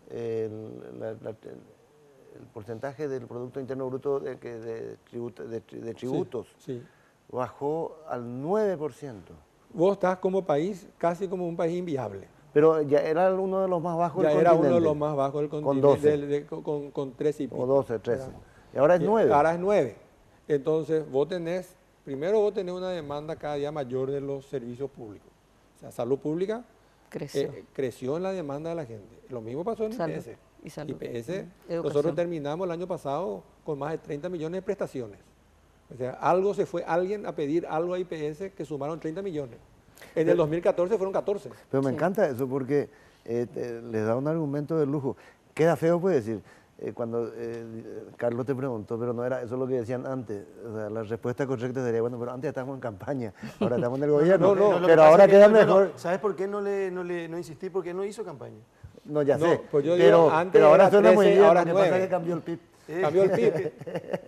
el, la, la, el porcentaje del Producto Interno Bruto de, de, de, tributo, de, de tributos sí, sí. bajó al nueve por ciento. Vos estás como país, casi como un país inviable. Pero ya era uno de los más bajos Ya del era continente. uno de los más bajos del Con continente, doce. del- de- con, con, con trece y pico. O doce, trece. ¿verdad? Y ahora es Y nueve. Ahora es nueve. Entonces, vos tenés, primero vos tenés una demanda cada día mayor de los servicios públicos. O sea, salud pública Creció. eh, creció en la demanda de la gente. Lo mismo pasó en Salud I P S. y salud. I P S, Ujú. Educación. nosotros terminamos el año pasado con más de treinta millones de prestaciones. O sea, algo se fue, alguien a pedir algo a I P S que sumaron treinta millones. En el dos mil catorce fueron catorce. Pero me Sí. encanta eso porque eh, te- les da un argumento de lujo. Queda feo, puede decir. Eh, cuando eh, Carlos te preguntó, pero no era eso lo que decían antes. O sea, la respuesta correcta sería, bueno, pero antes estábamos en campaña, ahora estamos en el gobierno. no, no, lo que pero pasa ahora es que queda no, no, no. mejor. ¿Sabes por qué no le, no le no insistí? Porque no hizo campaña. No, ya No, sé. pues yo digo, pero, antes pero ahora era suena muy trece, bien, ahora lo que es pasa nueve. es que cambió el P I B. Cambió el P I B.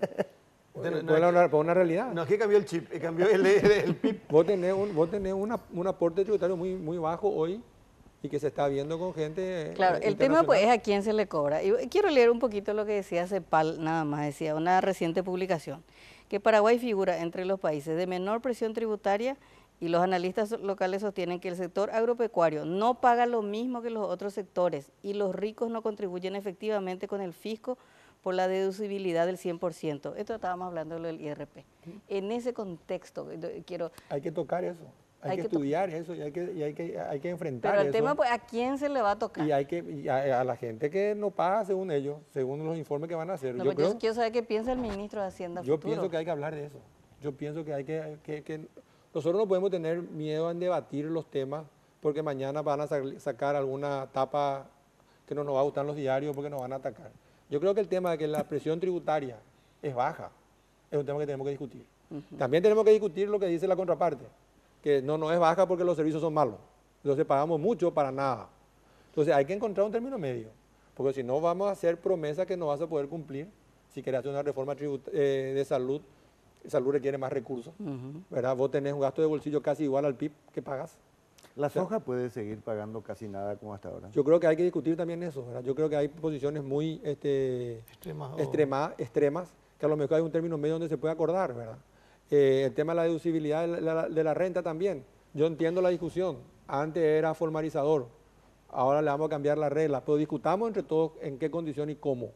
No, no, Fue no, una, fue una realidad. No es que cambió el chip, eh, cambió el, el, el P I B. Vos tenés, un, vos tenés una, un aporte tributario muy, muy bajo hoy y que se está viendo con gente. Claro, eh, el tema pues es internacional. a quién se le cobra. Y quiero leer un poquito lo que decía CEPAL, nada más, decía una reciente publicación, que Paraguay figura entre los países de menor presión tributaria y los analistas locales sostienen que el sector agropecuario no paga lo mismo que los otros sectores y los ricos no contribuyen efectivamente con el fisco por la deducibilidad del cien por ciento. Esto estábamos hablando de lo del I R P. En ese contexto, eh, quiero... Hay que tocar eso, hay, Hay que, que to- estudiar eso y hay que, y hay que, hay que enfrentar Pero el eso. tema, pues, ¿a quién se le va a tocar? Y hay que y a, a la gente que no paga según ellos, según los informes que van a hacer. No, yo pues, yo creo, quiero saber qué piensa el ministro de Hacienda yo futuro. pienso que hay que hablar de eso. Yo pienso que hay que, que, que nosotros no podemos tener miedo en debatir los temas porque mañana van a sa- sacar alguna tapa que no nos va a gustar en los diarios porque nos van a atacar. Yo creo que el tema de que la presión tributaria es baja es un tema que tenemos que discutir. También tenemos que discutir lo que dice la contraparte, que no, no es baja porque los servicios son malos. Entonces pagamos mucho para nada. Entonces hay que encontrar un término medio, porque si no vamos a hacer promesas que no vas a poder cumplir. Si querés hacer una reforma tribut- eh, de salud, salud requiere más recursos, Ujú. ¿verdad? Vos tenés un gasto de bolsillo casi igual al P I B que pagas. La soja puede seguir pagando casi nada como hasta ahora. Yo creo que hay que discutir también eso, ¿verdad? Yo creo que hay posiciones muy este, Extremas o- extrema- extremas, que a lo mejor hay un término medio donde se puede acordar, ¿verdad? Eh, el tema de la deducibilidad de la, de la renta también. Yo entiendo la discusión. Antes era formalizador, ahora le vamos a cambiar la regla, pero discutamos entre todos en qué condición y cómo.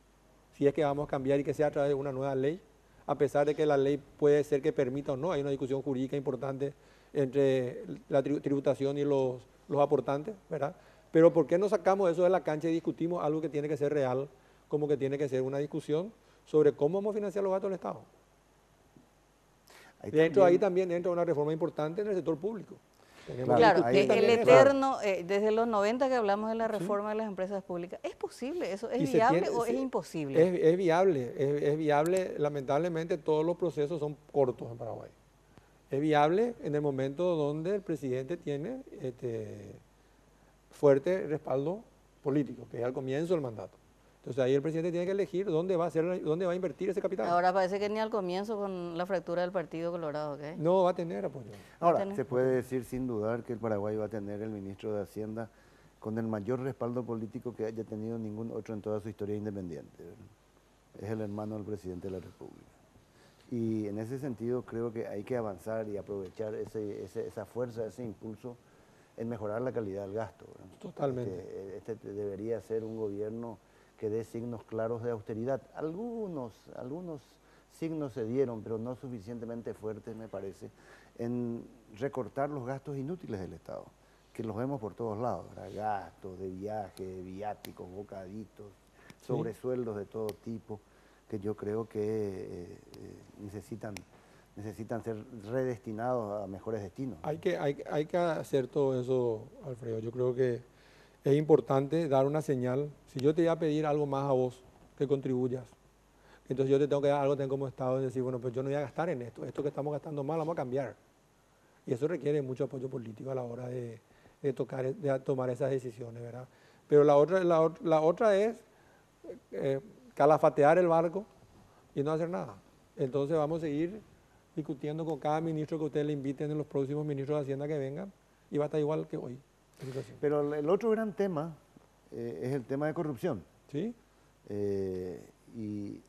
Si es que vamos a cambiar y que sea a través de una nueva ley, a pesar de que la ley puede ser que permita o no, hay una discusión jurídica importante entre la tri- tributación y los, los aportantes, ¿verdad? Pero ¿por qué no sacamos eso de la cancha y discutimos algo que tiene que ser real, como que tiene que ser una discusión sobre cómo vamos a financiar los gastos del Estado? Ahí Dentro de ahí también- también entra una reforma importante en el sector público. Tenemos Claro, Claro, ahí que también el es- eterno, eh, desde los noventa que hablamos de la reforma de las empresas públicas, ¿es posible eso? ¿Es Y se viable tiene- o se- es imposible? Es, es viable, es, es viable. Lamentablemente todos los procesos son cortos en Paraguay. Es viable en el momento donde el presidente tiene este, fuerte respaldo político, que es al comienzo del mandato. Entonces ahí el presidente tiene que elegir dónde va a hacer, dónde va a invertir ese capital. Ahora parece que ni al comienzo con la fractura del Partido Colorado, ¿ok? No va a tener apoyo. Ahora, tener- se puede decir sin dudar que el Paraguay va a tener el ministro de Hacienda con el mayor respaldo político que haya tenido ningún otro en toda su historia independiente. ¿verdad? Es el hermano del presidente de la República. Y en ese sentido creo que hay que avanzar y aprovechar ese, ese- esa fuerza, ese impulso en mejorar la calidad del gasto. ¿verdad? Totalmente. Este, este debería ser un gobierno que dé signos claros de austeridad. Algunos, algunos signos se dieron, pero no suficientemente fuertes, me parece, en recortar los gastos inútiles del Estado, que los vemos por todos lados, ¿verdad? Gastos de viaje, viáticos, bocaditos, sobresueldos de todo tipo, que yo creo que eh, eh, necesitan, necesitan ser redestinados a mejores destinos. Hay que, hay, hay que hacer todo eso, Alfredo. Yo creo que es importante dar una señal. Si yo te voy a pedir algo más a vos, que contribuyas, entonces yo te tengo que dar algo tengo como Estado y decir, bueno, pues yo no voy a gastar en esto. Esto que estamos gastando mal, vamos a cambiar. Y eso requiere mucho apoyo político a la hora de, de, tocar, de tomar esas decisiones, ¿verdad? Pero la otra, la, ot- la otra es eh, calafatear el barco y no hacer nada. Entonces vamos a seguir discutiendo con cada ministro que ustedes le inviten en los próximos ministros de Hacienda que vengan y va a estar igual que hoy. la situación. Pero el otro gran tema eh, es el tema de corrupción. ¿Sí? Eh, y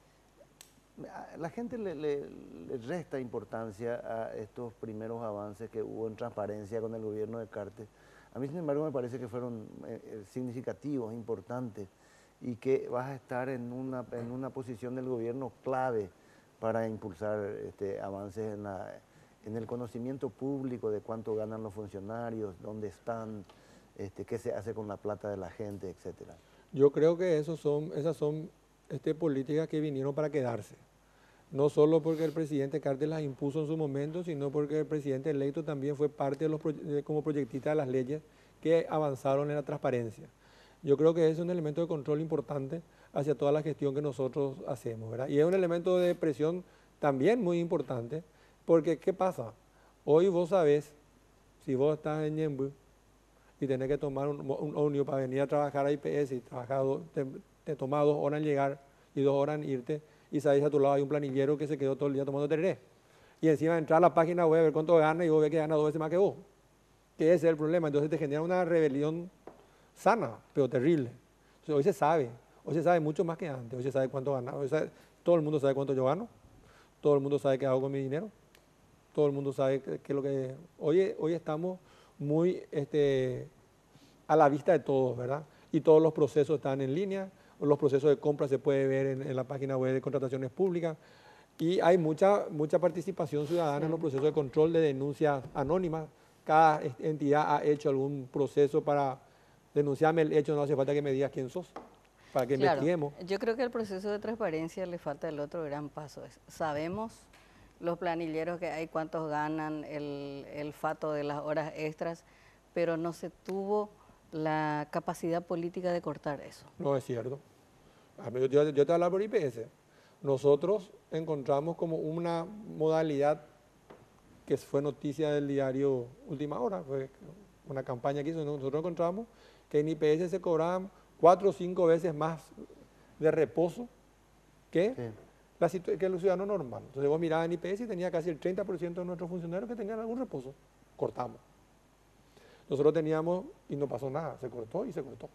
a la gente le, le- le resta importancia a estos primeros avances que hubo en transparencia con el gobierno de Cartes A mí, sin embargo, me parece que fueron eh, significativos, importantes, y que vas a estar en una, en una posición del gobierno clave para impulsar este, avances en, la, en el conocimiento público de cuánto ganan los funcionarios, dónde están, este, qué se hace con la plata de la gente, etcétera. Yo creo que esos son, esas son este, políticas que vinieron para quedarse. No solo porque el presidente Carter las impuso en su momento, sino porque el presidente electo también fue parte de los de, como proyectista de las leyes que avanzaron en la transparencia. Yo creo que es un elemento de control importante hacia toda la gestión que nosotros hacemos, ¿verdad? Y es un elemento de presión también muy importante, porque ¿qué pasa? Hoy vos sabés, si vos estás en Ñemby y tenés que tomar un, un ómnibus para venir a trabajar a I P S y trabajar dos, te, te toma dos horas en llegar y dos horas en irte, y sabés a tu lado hay un planillero que se quedó todo el día tomando tereré. Y encima entrar a la página web, ver cuánto gana y vos ves que gana dos veces más que vos. Que ese es el problema. Entonces te genera una rebelión sana, pero terrible. Entonces, hoy se sabe, hoy se sabe mucho más que antes. Hoy se sabe cuánto gana. Hoy sabe, todo el mundo sabe cuánto yo gano. Todo el mundo sabe qué hago con mi dinero. Todo el mundo sabe qué, qué es lo que... Hoy, hoy estamos muy este, a la vista de todos, ¿verdad? Y todos los procesos están en línea. Los procesos de compra se puede ver en, en la página web de contrataciones públicas. Y hay mucha, mucha participación ciudadana sí. en los procesos de control de denuncias anónimas. Cada entidad ha hecho algún proceso para denunciarme el hecho, no hace falta que me digas quién sos, para que claro, investiguemos. Yo creo que al proceso de transparencia le falta el otro gran paso. Es, sabemos los planilleros que hay, cuántos ganan, el, el fato de las horas extras, pero no se tuvo la capacidad política de cortar eso. No es cierto. Yo, yo, yo te hablo por I P S. Nosotros encontramos como una modalidad que fue noticia del diario Última Hora, fue una campaña que hizo, nosotros encontramos que en I P S se cobraban cuatro o cinco veces más de reposo que, sí. la que el ciudadano normal. Entonces vos mirabas en I P S y tenía casi el treinta por ciento de nuestros funcionarios que tenían algún reposo. Cortamos. Nosotros teníamos, y no pasó nada, se cortó y se cortó.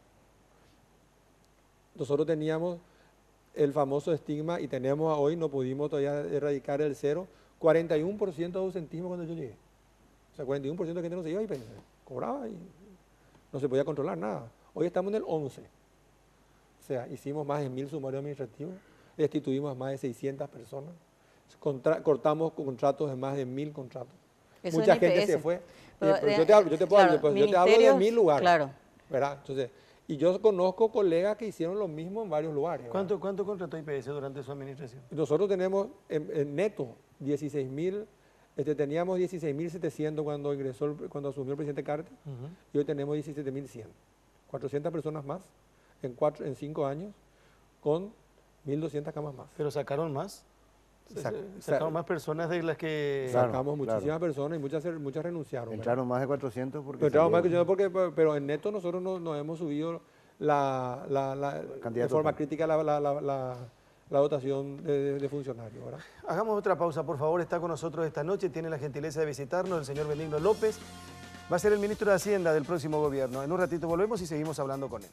Nosotros teníamos el famoso estigma y tenemos hoy, no pudimos todavía erradicar el cero, cuarenta y uno por ciento de ausentismo cuando yo llegué. O sea, cuarenta y uno por ciento de gente no se iba a I P S, cobraba y no se podía controlar nada. Hoy estamos en el once. O sea, hicimos más de mil sumarios administrativos, destituimos a más de seiscientas personas, contra, cortamos contratos de más de mil contratos. Eso Mucha gente I P S. se fue. Pero, pero yo, te hablo, yo, te puedo, claro, yo te hablo de mil lugares. Claro. ¿Verdad? Entonces, y yo conozco colegas que hicieron lo mismo en varios lugares. ¿Cuánto, ¿Cuánto contrató I P S durante su administración? Nosotros tenemos en, en neto dieciséis mil, este, teníamos dieciséis mil setecientos cuando ingresó, el, cuando asumió el presidente Carter, uh-huh. y hoy tenemos diecisiete mil cien. cuatrocientas personas más en, cuatro, en cinco años con mil doscientas camas más. ¿Pero sacaron más? Sac, ¿Sacaron más personas de las que...? Sacamos claro, muchísimas claro. personas y muchas, muchas renunciaron. Entraron ¿verdad? Más de cuatrocientos porque... Entraron más de cuatrocientos porque, pero en neto nosotros nos no hemos subido la, la, la, de forma total. crítica la, la, la, la, la dotación de, de funcionarios. ¿verdad? Hagamos otra pausa, por favor. Está con nosotros esta noche, tiene la gentileza de visitarnos el señor Benigno López. Va a ser el ministro de Hacienda del próximo gobierno. En un ratito volvemos y seguimos hablando con él.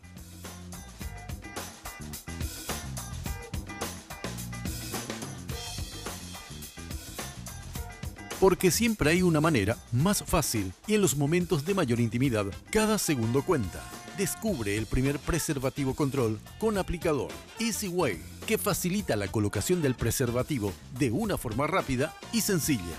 Porque siempre hay una manera más fácil y en los momentos de mayor intimidad, cada segundo cuenta. Descubre el primer preservativo control con aplicador Easy Way, que facilita la colocación del preservativo de una forma rápida y sencilla.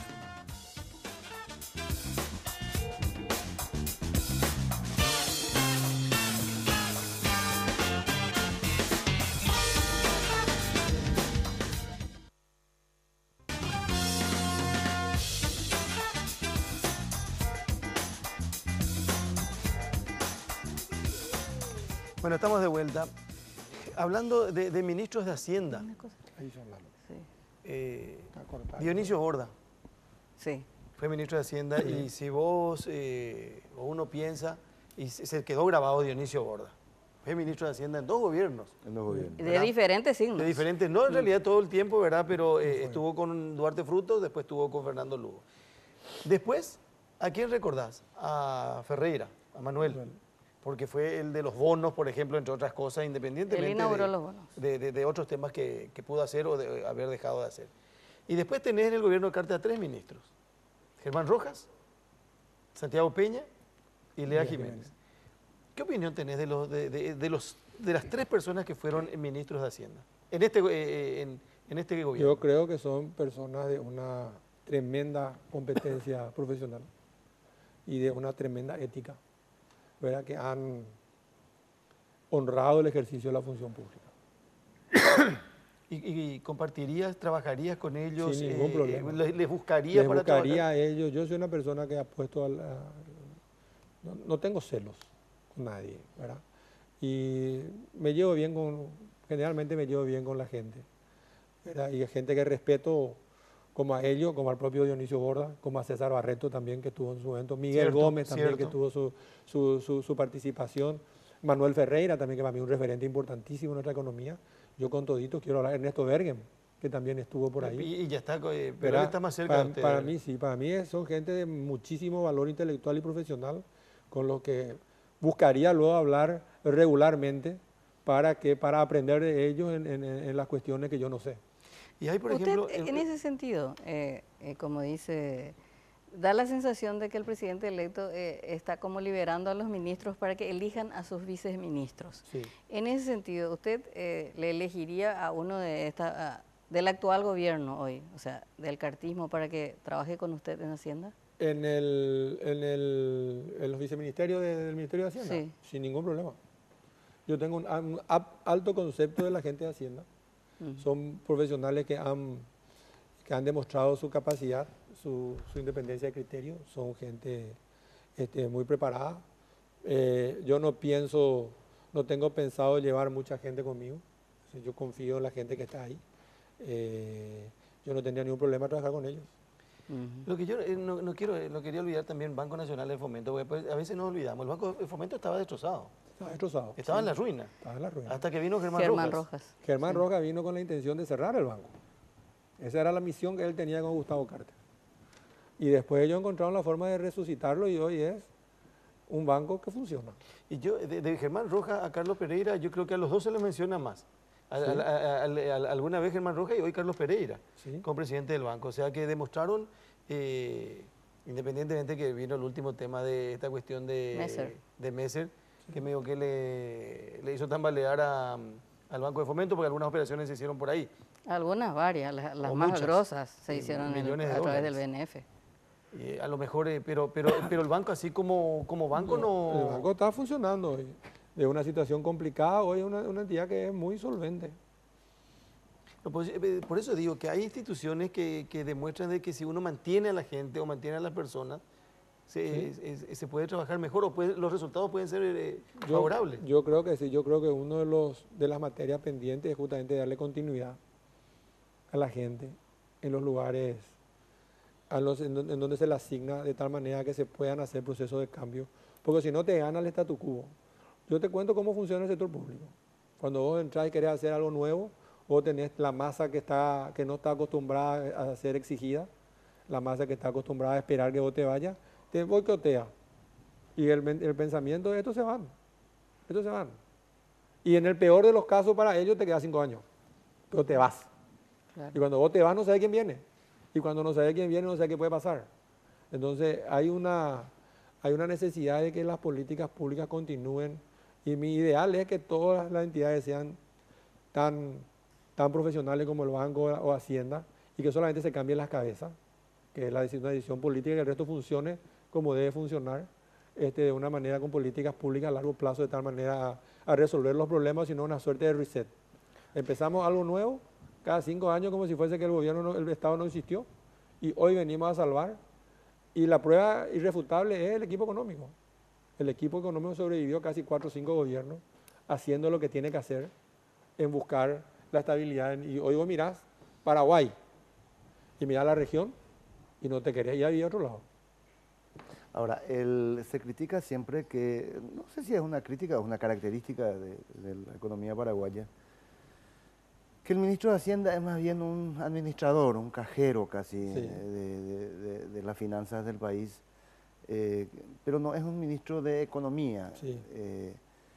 Bueno, estamos de vuelta. Hablando de, de ministros de Hacienda. Sí. Eh, Dionisio Borda. Sí. Fue ministro de Hacienda sí. y si vos eh, o uno piensa, y se quedó grabado Dionisio Borda. Fue ministro de Hacienda en dos gobiernos. En dos gobiernos. De ¿verdad? Diferentes signos. De diferentes, no en realidad todo el tiempo, ¿verdad? Pero eh, estuvo con Duarte Frutos, después estuvo con Fernando Lugo. Después, ¿a quién recordás? A Ferreira, a Manuel. Manuel. Porque fue el de los bonos, por ejemplo, entre otras cosas, independientemente Él inauguró de, los bonos. De, de, de otros temas que, que pudo hacer o de haber dejado de hacer. Y después tenés en el gobierno de Carter a tres ministros. Germán Rojas, Santiago Peña y Lea Lea Jiménez. Jiménez. ¿Qué opinión tenés de, los, de, de- de los, de las tres personas que fueron ministros de Hacienda en este, eh, en, en este gobierno? Yo creo que son personas de una tremenda competencia profesional y de una tremenda ética, ¿verdad? Que han honrado el ejercicio de la función pública. ¿Y, y compartirías, trabajarías con ellos? Sin ningún eh, problema. ¿Les, les buscarías Les para buscaría trabajar? a ellos. Yo soy una persona que ha puesto al, a- no, no tengo celos con nadie, ¿verdad? Y me llevo bien con, generalmente me llevo bien con la gente, ¿verdad? Y hay gente que respeto como a ellos, como al propio Dionisio Borda, como a César Barreto también que estuvo en su evento, Miguel Cierto, Gómez también que cierto. tuvo su, su, su, su participación, Manuel Ferreira también que para mí es un referente importantísimo en nuestra economía. Yo con toditos quiero hablar, Ernesto Bergen, que también estuvo por ahí. Y, y ya está, eh, pero él ¿Verdad? está más cerca para, de ustedes. para mí sí, para mí son gente de muchísimo valor intelectual y profesional con los que buscaría luego hablar regularmente para, que, para aprender de ellos en, en- en las cuestiones que yo no sé. Y hay, por Usted, ejemplo... en eh, ese sentido, eh, eh, como dice, da la sensación de que el presidente electo eh, está como liberando a los ministros para que elijan a sus viceministros. Sí. En ese sentido, ¿usted eh, le elegiría a uno de esta, a- del actual gobierno hoy, o sea, del cartismo, para que trabaje con usted en Hacienda? En, el, en, el, en los viceministerios de- del Ministerio de Hacienda, Sí. sin ningún problema. Yo tengo un, un ap- alto concepto de la gente de Hacienda. Ujú. Son profesionales que han, que han demostrado su capacidad, su, su independencia de criterio, son gente este, muy preparada. Eh, yo no pienso, no tengo pensado llevar mucha gente conmigo. Yo confío en la gente que está ahí. Eh, yo no tendría ningún problema en trabajar con ellos. Ujú. Lo que yo eh, no, no quiero, eh, no quería olvidar también Banco Nacional de Fomento, porque pues, a veces nos olvidamos. El Banco de Fomento estaba destrozado, Estaba destrozado. estaba sí, en la ruina, Estaba en la ruina. hasta que vino Germán, Germán Rojas. Rojas. Germán Rojas vino con la intención de cerrar el banco. Esa era la misión que él tenía con Gustavo Carter. Y después ellos encontraron la forma de resucitarlo y hoy es un banco que funciona. Y yo, de, de Germán Rojas a Carlos Pereira, yo creo que a los dos se les menciona más. A- Sí. a- a- a- a- alguna vez Germán Rojas y hoy Carlos Pereira, Sí. como presidente del banco. O sea que demostraron, eh, independientemente que vino el último tema de esta cuestión de Messer. de Messer, que medio que le, le hizo tambalear a- al Banco de Fomento, porque algunas operaciones se hicieron por ahí. Algunas, varias, las, las O más muchas. grosas se Y hicieron en el- millones de a través del dólares. B N F. Y a lo mejor, eh, pero, pero, pero el banco así como, como banco no... El banco está funcionando hoy. De una situación complicada, hoy es una, una entidad que es muy solvente. No, pues, eh, por eso digo que hay instituciones que, que demuestran de que si uno mantiene a la gente o mantiene a las personas, se, es- es- se puede trabajar mejor o puede- los resultados pueden ser eh, Yo, favorables. yo creo que sí, yo creo que uno de los de las materias pendientes es justamente darle continuidad a la gente en los lugares a los, en, don- en donde se le asigna de tal manera que se puedan hacer procesos de cambio, porque si no te gana el statu quo. Yo te cuento cómo funciona el sector público. Cuando vos entras y querés hacer algo nuevo, vos tenés la masa que, está, que no está acostumbrada a ser exigida, la masa que está acostumbrada a esperar que vos te vayas, te boicotea. Y el, men- el pensamiento de estos se van, estos se van. Y en el peor de los casos para ellos te quedas cinco años, pero te vas. Claro. Y cuando vos te vas no sabes quién viene. Y cuando no sabes quién viene no sabes qué puede pasar. Entonces hay una, hay una necesidad de que las políticas públicas continúen. Y mi ideal es que todas las entidades sean tan, tan profesionales como el banco o Hacienda y que solamente se cambien las cabezas, que es la deci- una decisión política y que el resto funcione como debe funcionar, este, de una manera con políticas públicas a largo plazo, de tal manera a, a resolver los problemas, sino una suerte de reset. Empezamos algo nuevo cada cinco años como si fuese que el gobierno, no- el Estado no existió, y hoy venimos a salvar. Y la prueba irrefutable es el equipo económico. El equipo económico sobrevivió casi cuatro o cinco gobiernos haciendo lo que tiene que hacer en buscar la estabilidad. Y hoy vos mirás Paraguay y mirás la región y no te querés ir a vivir a otro lado. Ahora, el- se critica siempre que, no sé si es una crítica o una característica de, de la economía paraguaya, que el ministro de Hacienda es más bien un administrador, un cajero casi Sí. eh, de, de- de- de las finanzas del país, eh, pero no es un ministro de Economía. Sí. Eh,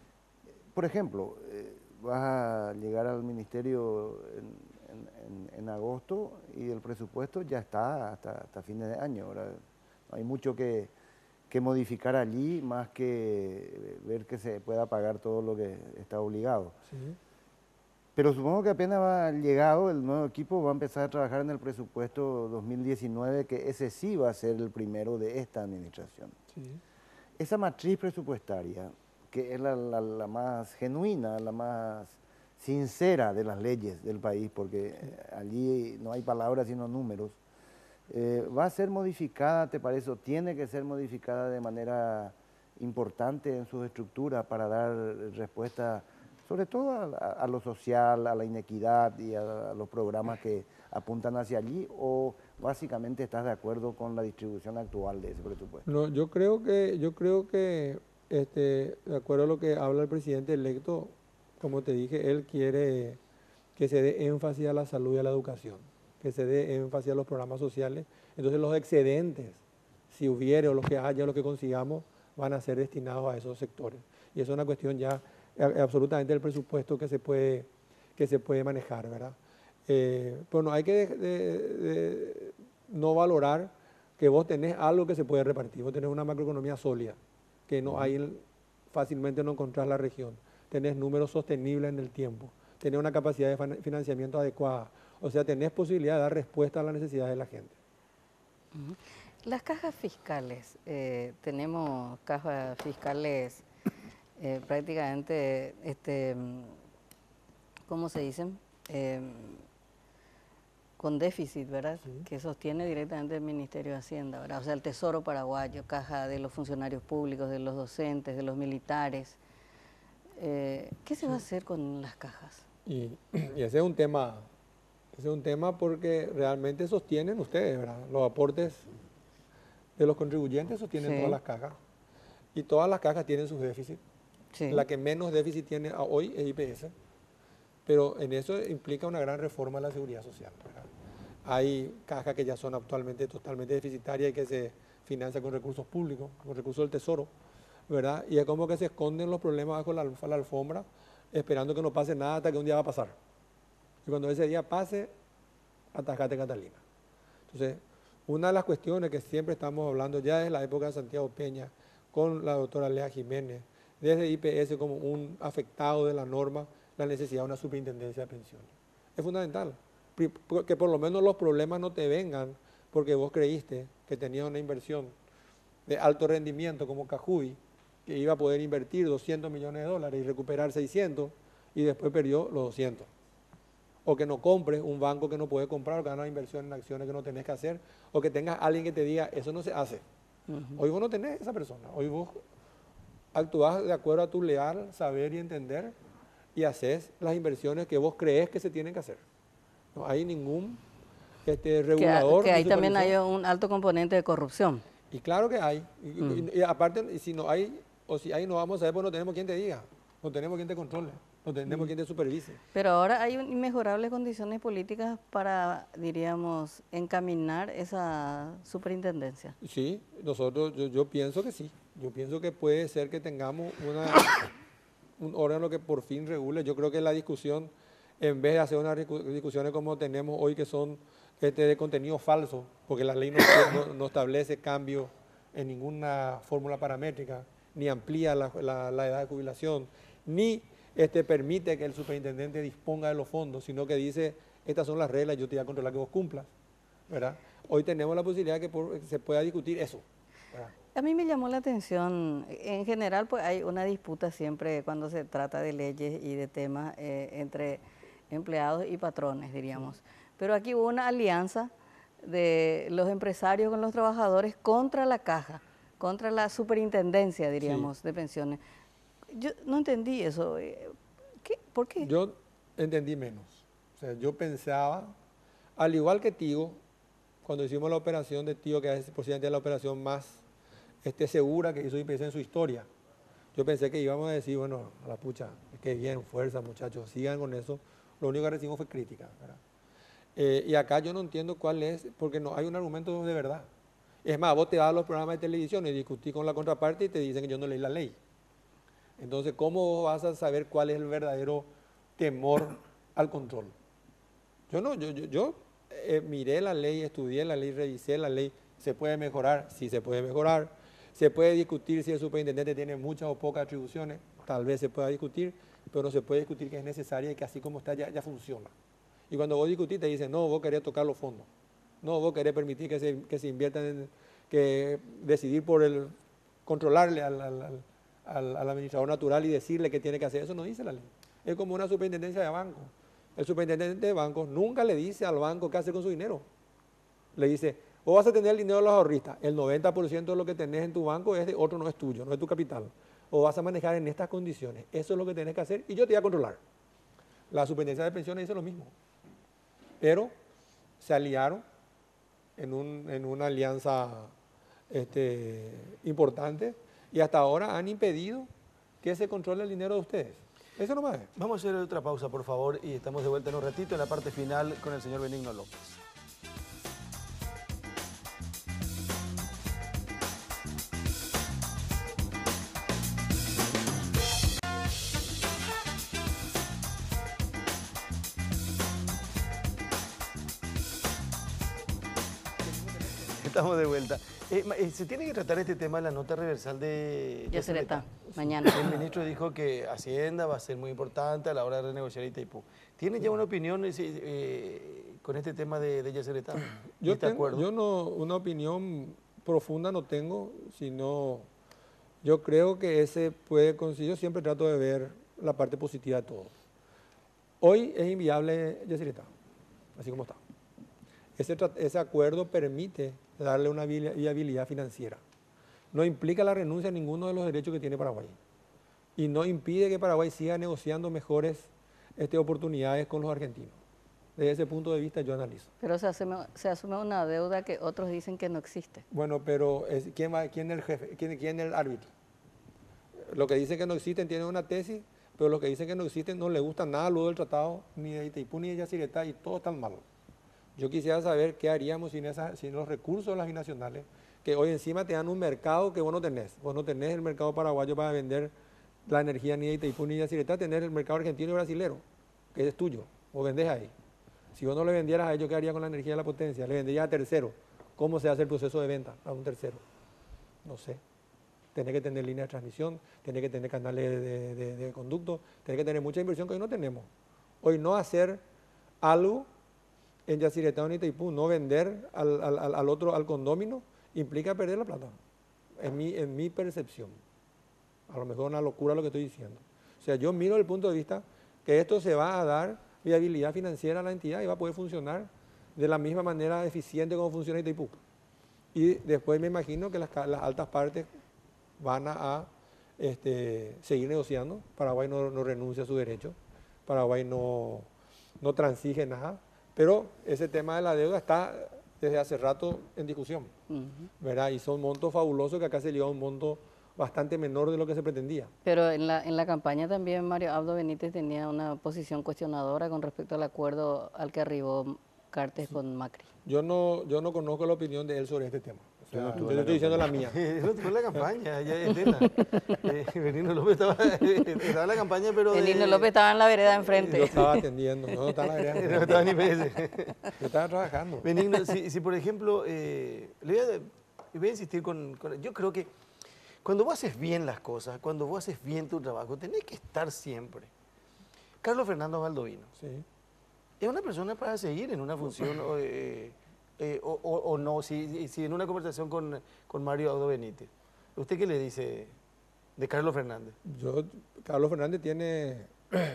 por ejemplo, eh, vas a llegar al ministerio en, en- en- en agosto y el presupuesto ya está hasta, hasta fines de año. Ahora, no hay mucho que, que modificar allí más que ver que se pueda pagar todo lo que está obligado. Sí. Pero supongo que apenas va llegado el nuevo equipo, va a empezar a trabajar en el presupuesto dos mil diecinueve, que ese sí va a ser el primero de esta administración. Sí. Esa matriz presupuestaria, que es la, la, la más genuina, la más sincera de las leyes del país, porque allí no hay palabras sino números, eh, ¿va a ser modificada, te parece, o tiene que ser modificada de manera importante en sus estructuras para dar respuesta sobre todo a, a, a lo social, a la inequidad y a, a los programas que apuntan hacia allí, o básicamente estás de acuerdo con la distribución actual de ese presupuesto? No, yo creo que, yo creo que este, de acuerdo a lo que habla el presidente electo, como te dije, él quiere que se dé énfasis a la salud y a la educación, que se dé énfasis a los programas sociales. Entonces los excedentes, si hubiere o los que haya, los que consigamos, van a ser destinados a esos sectores. Y eso es una cuestión ya absolutamente del presupuesto que se puede, que se puede manejar, ¿verdad? Eh, pero no hay que de, de, de, no valorar que vos tenés algo que se puede repartir. Vos tenés una macroeconomía sólida, que no hay fácilmente no encontrás la región. Tenés números sostenibles en el tiempo. Tenés una capacidad de financiamiento adecuada. O sea, tenés posibilidad de dar respuesta a las necesidades de la gente. Las cajas fiscales, eh, tenemos cajas fiscales eh, prácticamente, este, ¿cómo se dicen? Eh, con déficit, ¿verdad? Sí. Que sostiene directamente el Ministerio de Hacienda, ¿verdad? O sea, el Tesoro paraguayo, caja de los funcionarios públicos, de los docentes, de los militares. Eh, ¿Qué se sí. va a hacer con las cajas? Y, y ese es un tema, ese es un tema porque realmente sostienen ustedes, ¿verdad? Los aportes de los contribuyentes sostienen sí. todas las cajas. Y todas las cajas tienen sus déficits. Sí. La que menos déficit tiene hoy es I P S. Pero en eso implica una gran reforma de la seguridad social, ¿verdad? Hay cajas que ya son actualmente totalmente deficitarias y que se financian con recursos públicos, con recursos del Tesoro, ¿verdad? Y es como que se esconden los problemas bajo la, la alfombra, esperando que no pase nada hasta que un día va a pasar. Y cuando ese día pase, atajate Catalina. Entonces, una de las cuestiones que siempre estamos hablando ya desde la época de Santiago Peña, con la doctora Lea Jiménez, desde I P S como un afectado de la norma, la necesidad de una superintendencia de pensiones. Es fundamental que por lo menos los problemas no te vengan porque vos creíste que tenías una inversión de alto rendimiento como Cajuy, que iba a poder invertir doscientos millones de dólares y recuperar seiscientos y después perdió los doscientos. O que no compres un banco que no puede comprar, o que hagas una inversión en acciones que no tenés que hacer, o que tengas alguien que te diga, eso no se hace. Uh-huh. Hoy vos no tenés esa persona, hoy vos actuás de acuerdo a tu leal saber y entender y haces las inversiones que vos crees que se tienen que hacer. No hay ningún este, regulador. Que, que ahí también hay un alto componente de corrupción. Y claro que hay. Y, mm. y, y aparte, si no hay, o si hay, no vamos a saber, pues no tenemos quien te diga, no tenemos quien te controle, no tenemos mm. quien te supervise. Pero ahora hay inmejorables condiciones políticas para, diríamos, encaminar esa superintendencia. Sí, nosotros, yo, yo pienso que sí. Yo pienso que puede ser que tengamos una... un órgano que por fin regule. Yo creo que la discusión, en vez de hacer unas discusiones como tenemos hoy, que son este, de contenido falso, porque la ley no, no, no establece cambio en ninguna fórmula paramétrica, ni amplía la, la, la edad de jubilación, ni este, permite que el superintendente disponga de los fondos, sino que dice, estas son las reglas, yo te voy a controlar que vos cumplas, ¿verdad? Hoy tenemos la posibilidad de que por, se pueda discutir eso, ¿verdad? A mí me llamó la atención, en general pues hay una disputa siempre cuando se trata de leyes y de temas eh, entre empleados y patrones, diríamos. Sí. Pero aquí hubo una alianza de los empresarios con los trabajadores contra la caja, contra la superintendencia, diríamos, sí. de pensiones. Yo no entendí eso. ¿Qué? ¿Por qué? Yo entendí menos. O sea, yo pensaba, al igual que Tigo, cuando hicimos la operación de Tigo, que es posiblemente la operación más Este, segura que hizo I P S en su historia. Yo pensé que íbamos a decir, bueno, a la pucha, qué bien, fuerza muchachos, sigan con eso. Lo único que recibimos fue crítica, ¿verdad? Eh, y acá yo no entiendo cuál es, porque no hay un argumento de verdad. Es más, vos te vas a los programas de televisión y discutís con la contraparte y te dicen que yo no leí la ley. Entonces, ¿cómo vas a saber cuál es el verdadero temor al control? Yo no, yo, yo, yo eh, miré la ley, estudié la ley, revisé la ley. ¿Se puede mejorar? Sí se puede mejorar. Se puede discutir si el superintendente tiene muchas o pocas atribuciones, tal vez se pueda discutir, pero no se puede discutir que es necesaria y que así como está ya, ya funciona. Y cuando vos discutís te dicen, no, vos querés tocar los fondos, no, vos querés permitir que se, que se inviertan, en, que decidir por el, controlarle al, al, al, al, al administrador natural y decirle qué tiene que hacer, eso no dice la ley. Es como una superintendencia de banco. El superintendente de bancos nunca le dice al banco qué hacer con su dinero. Le dice, vos vas a tener el dinero de los ahorristas, el noventa por ciento de lo que tenés en tu banco es de otro, no es tuyo, no es tu capital. O vas a manejar en estas condiciones, eso es lo que tenés que hacer y yo te voy a controlar. La superintendencia de pensiones dice lo mismo. Pero se aliaron en, un, en una alianza este, importante y hasta ahora han impedido que se controle el dinero de ustedes. Eso nomás es. Vamos a hacer otra pausa, por favor, y estamos de vuelta en un ratito en la parte final con el señor Benigno López. Estamos de vuelta. Eh, ma- eh, se tiene que tratar este tema de la nota reversal de Yacyretá, mañana. El ministro dijo que Hacienda va a ser muy importante a la hora de renegociar Itaipú. ¿Tiene ya una opinión eh, eh, con este tema de, de Yacyretá? Yo, ¿Está de tengo, acuerdo? yo no, una opinión profunda no tengo, sino yo creo que ese puede conseguir, yo siempre trato de ver la parte positiva de todo. Hoy es inviable Yacyretá, así como está. Ese, tra- ese acuerdo permite darle una vi- viabilidad financiera. No implica la renuncia a ninguno de los derechos que tiene Paraguay. Y no impide que Paraguay siga negociando mejores este, oportunidades con los argentinos. Desde ese punto de vista yo analizo. Pero se asume, se asume una deuda que otros dicen que no existe. Bueno, pero es- ¿quién, va- quién es el jefe? ¿Quién, quién es el árbitro? Los que dicen que no existen tienen una tesis, pero los que dicen que no existen no les gusta nada luego del tratado, ni de Itaipú ni de Yacyretá, y todo están mal. Yo quisiera saber qué haríamos sin, esa, sin los recursos de las binacionales, que hoy encima te dan un mercado que vos no tenés. Vos no tenés el mercado paraguayo para vender la energía ni de Itaipú ni de Yacyretá, tenés el mercado argentino y brasilero, que es tuyo, vos vendés ahí. Si vos no le vendieras a ellos, ¿qué haría con la energía de la potencia? Le venderías a tercero. ¿Cómo se hace el proceso de venta a un tercero? No sé. Tenés que tener línea de transmisión, tenés que tener canales de, de, de conducto, tenés que tener mucha inversión que hoy no tenemos. Hoy no hacer algo en Yacyretá o en Itaipú, no vender al, al, al otro, al condómino, implica perder la plata, en mi, en mi percepción. A lo mejor una locura lo que estoy diciendo. O sea, yo miro desde el punto de vista que esto se va a dar viabilidad financiera a la entidad y va a poder funcionar de la misma manera eficiente como funciona Itaipú. Y después me imagino que las, ca- las altas partes van a, a, este, seguir negociando. Paraguay no, no renuncia a su derecho, Paraguay no, no transige nada, pero ese tema de la deuda está desde hace rato en discusión, Ujú. ¿verdad? Y son montos fabulosos que acá se llegó a un monto bastante menor de lo que se pretendía. Pero en la, en la campaña también Mario Abdo Benítez tenía una posición cuestionadora con respecto al acuerdo al que arribó Cartes con Macri. Yo no, yo no conozco la opinión de él sobre este tema. O sea, Yo no yo, estuve en le la estoy diciendo la mía. Eso fue en la campaña, ya es Estela. Eh, Benigno López estaba, estaba en la campaña, pero El de- Nino López estaba en la vereda Yo enfrente. estaba atendiendo, no, no estaba en la vereda, no estaba ni P S. yo estaba trabajando. Benigno, si, si por ejemplo, eh, le voy a, le voy a insistir con, con- Yo creo que cuando vos haces bien las cosas, cuando vos haces bien tu trabajo, tenés que estar siempre. Carlos Fernando Baldovino, Sí. ¿es una persona para seguir en una función o, eh, eh, o- o- o no? Si, si en una conversación con, con Mario Abdo Benítez, ¿usted qué le dice de Carlos Fernández? Yo, Carlos Fernández tiene,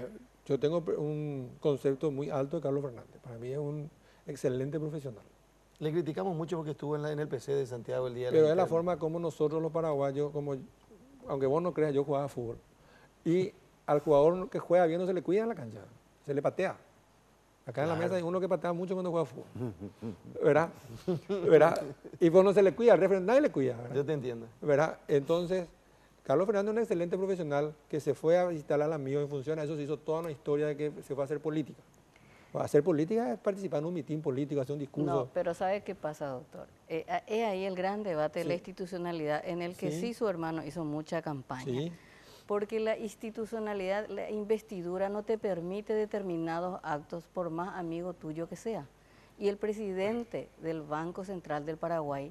yo tengo un concepto muy alto de Carlos Fernández. Para mí es un excelente profesional. Le criticamos mucho porque estuvo en, la- en el P C de Santiago el día de Pero es la interna. forma como nosotros los paraguayos, como, aunque vos no creas, yo jugaba fútbol. Y al jugador que juega bien no se le cuida en la cancha, se le patea. Acá en la mesa hay uno que patea mucho cuando juega fútbol. ¿Verdad? ¿Verdad? Y vos no se le cuida, al referee nadie le cuida. ¿verdad? Yo te entiendo. ¿Verdad? Entonces, Carlos Fernández es un excelente profesional que se fue a instalar a Mío en función a eso, se hizo toda una historia de que se fue a hacer política. Hacer política es participar en un mitin político, hacer un discurso. No, pero ¿sabe qué pasa, doctor? Eh, a- es ahí el gran debate de la Sí. institucionalidad en el que Sí. sí. su hermano hizo mucha campaña. Sí. Porque la institucionalidad, la investidura no te permite determinados actos por más amigo tuyo que sea. Y el presidente del Banco Central del Paraguay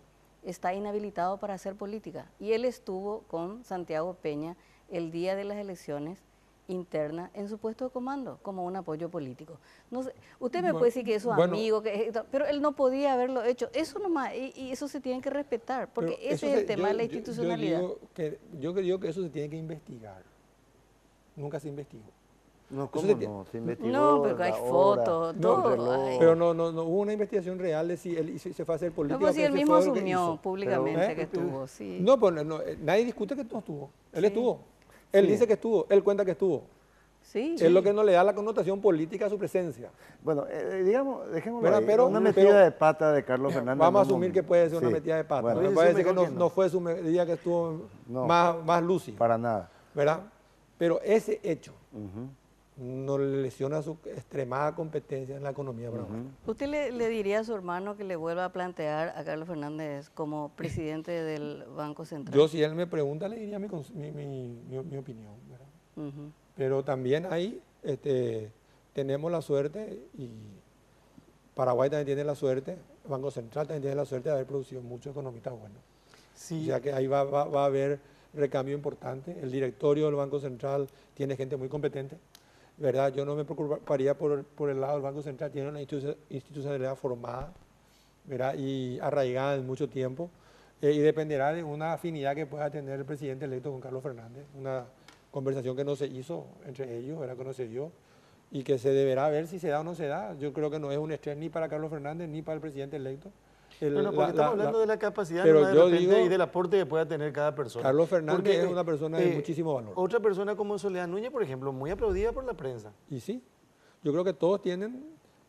está inhabilitado para hacer política. Y él estuvo con Santiago Peña el día de las elecciones internas en su puesto de comando, como un apoyo político. No sé, usted me Bueno, puede decir que es su bueno, amigo, que, pero él no podía haberlo hecho. Eso nomás, y, y eso se tiene que respetar, porque Pero ese eso es se- el tema yo- de la yo- institucionalidad. Yo, digo que, yo que digo que eso se tiene que investigar. Nunca se investigó. No, Eso ¿cómo se ti- no? Se investigó No, pero hay la hora, fotos, el todo. reloj. Ay. Pero no, no, no hubo una investigación real de si él hizo- se fue a hacer política. No, pues o si que él ese mismo fue lo que asumió hizo. públicamente Pero- que ¿Eh? estuvo, sí. No, pues no, eh, nadie discute que no estuvo. Él Sí. estuvo. Él Sí. dice que estuvo. Él cuenta que estuvo. Sí. Es lo que no le da la connotación política a su presencia. Bueno, eh, digamos, dejémoslo Pero- ahí. pero- una pero- metida de pata de Carlos Fernández. Vamos a en un asumir que momento. puede ser una Sí, metida de pata. bueno, Me Hubiese parece sido que no, mejor que no. no fue su medida que estuvo No. más, más lúcida. para nada. ¿Verdad? Pero ese hecho Ujú, no le lesiona su extremada competencia en la economía paraguaya. ujú. ¿Usted le, le diría a su hermano que le vuelva a plantear a Carlos Fernández como presidente del Banco Central? Yo, si él me pregunta, le diría mi, cons- mi, mi- mi- mi opinión. ¿verdad? Ujú. Pero también ahí este, tenemos la suerte, y Paraguay también tiene la suerte, el Banco Central también tiene la suerte de haber producido muchos economistas buenos. Sí, O sea que ahí va, va- va a haber recambio importante. El directorio del Banco Central tiene gente muy competente, ¿verdad? Yo no me preocuparía por, por el lado del Banco Central, tiene una institu- institucionalidad formada, ¿verdad? Y arraigada en mucho tiempo, eh, y dependerá de una afinidad que pueda tener el presidente electo con Carlos Fernández, una conversación que no se hizo entre ellos, ¿verdad? Que no se dio, y que se deberá ver si se da o no se da. Yo creo que no es un estrés ni para Carlos Fernández ni para el presidente electo. El- bueno, porque la- estamos la- hablando la- de la capacidad pero nomás de yo repente digo- y del aporte que pueda tener cada persona. Carlos Fernández Porque, es una persona de muchísimo valor. Otra persona como Soledad Núñez, por ejemplo, muy aplaudida por la prensa. Y sí, yo creo que todos tienen,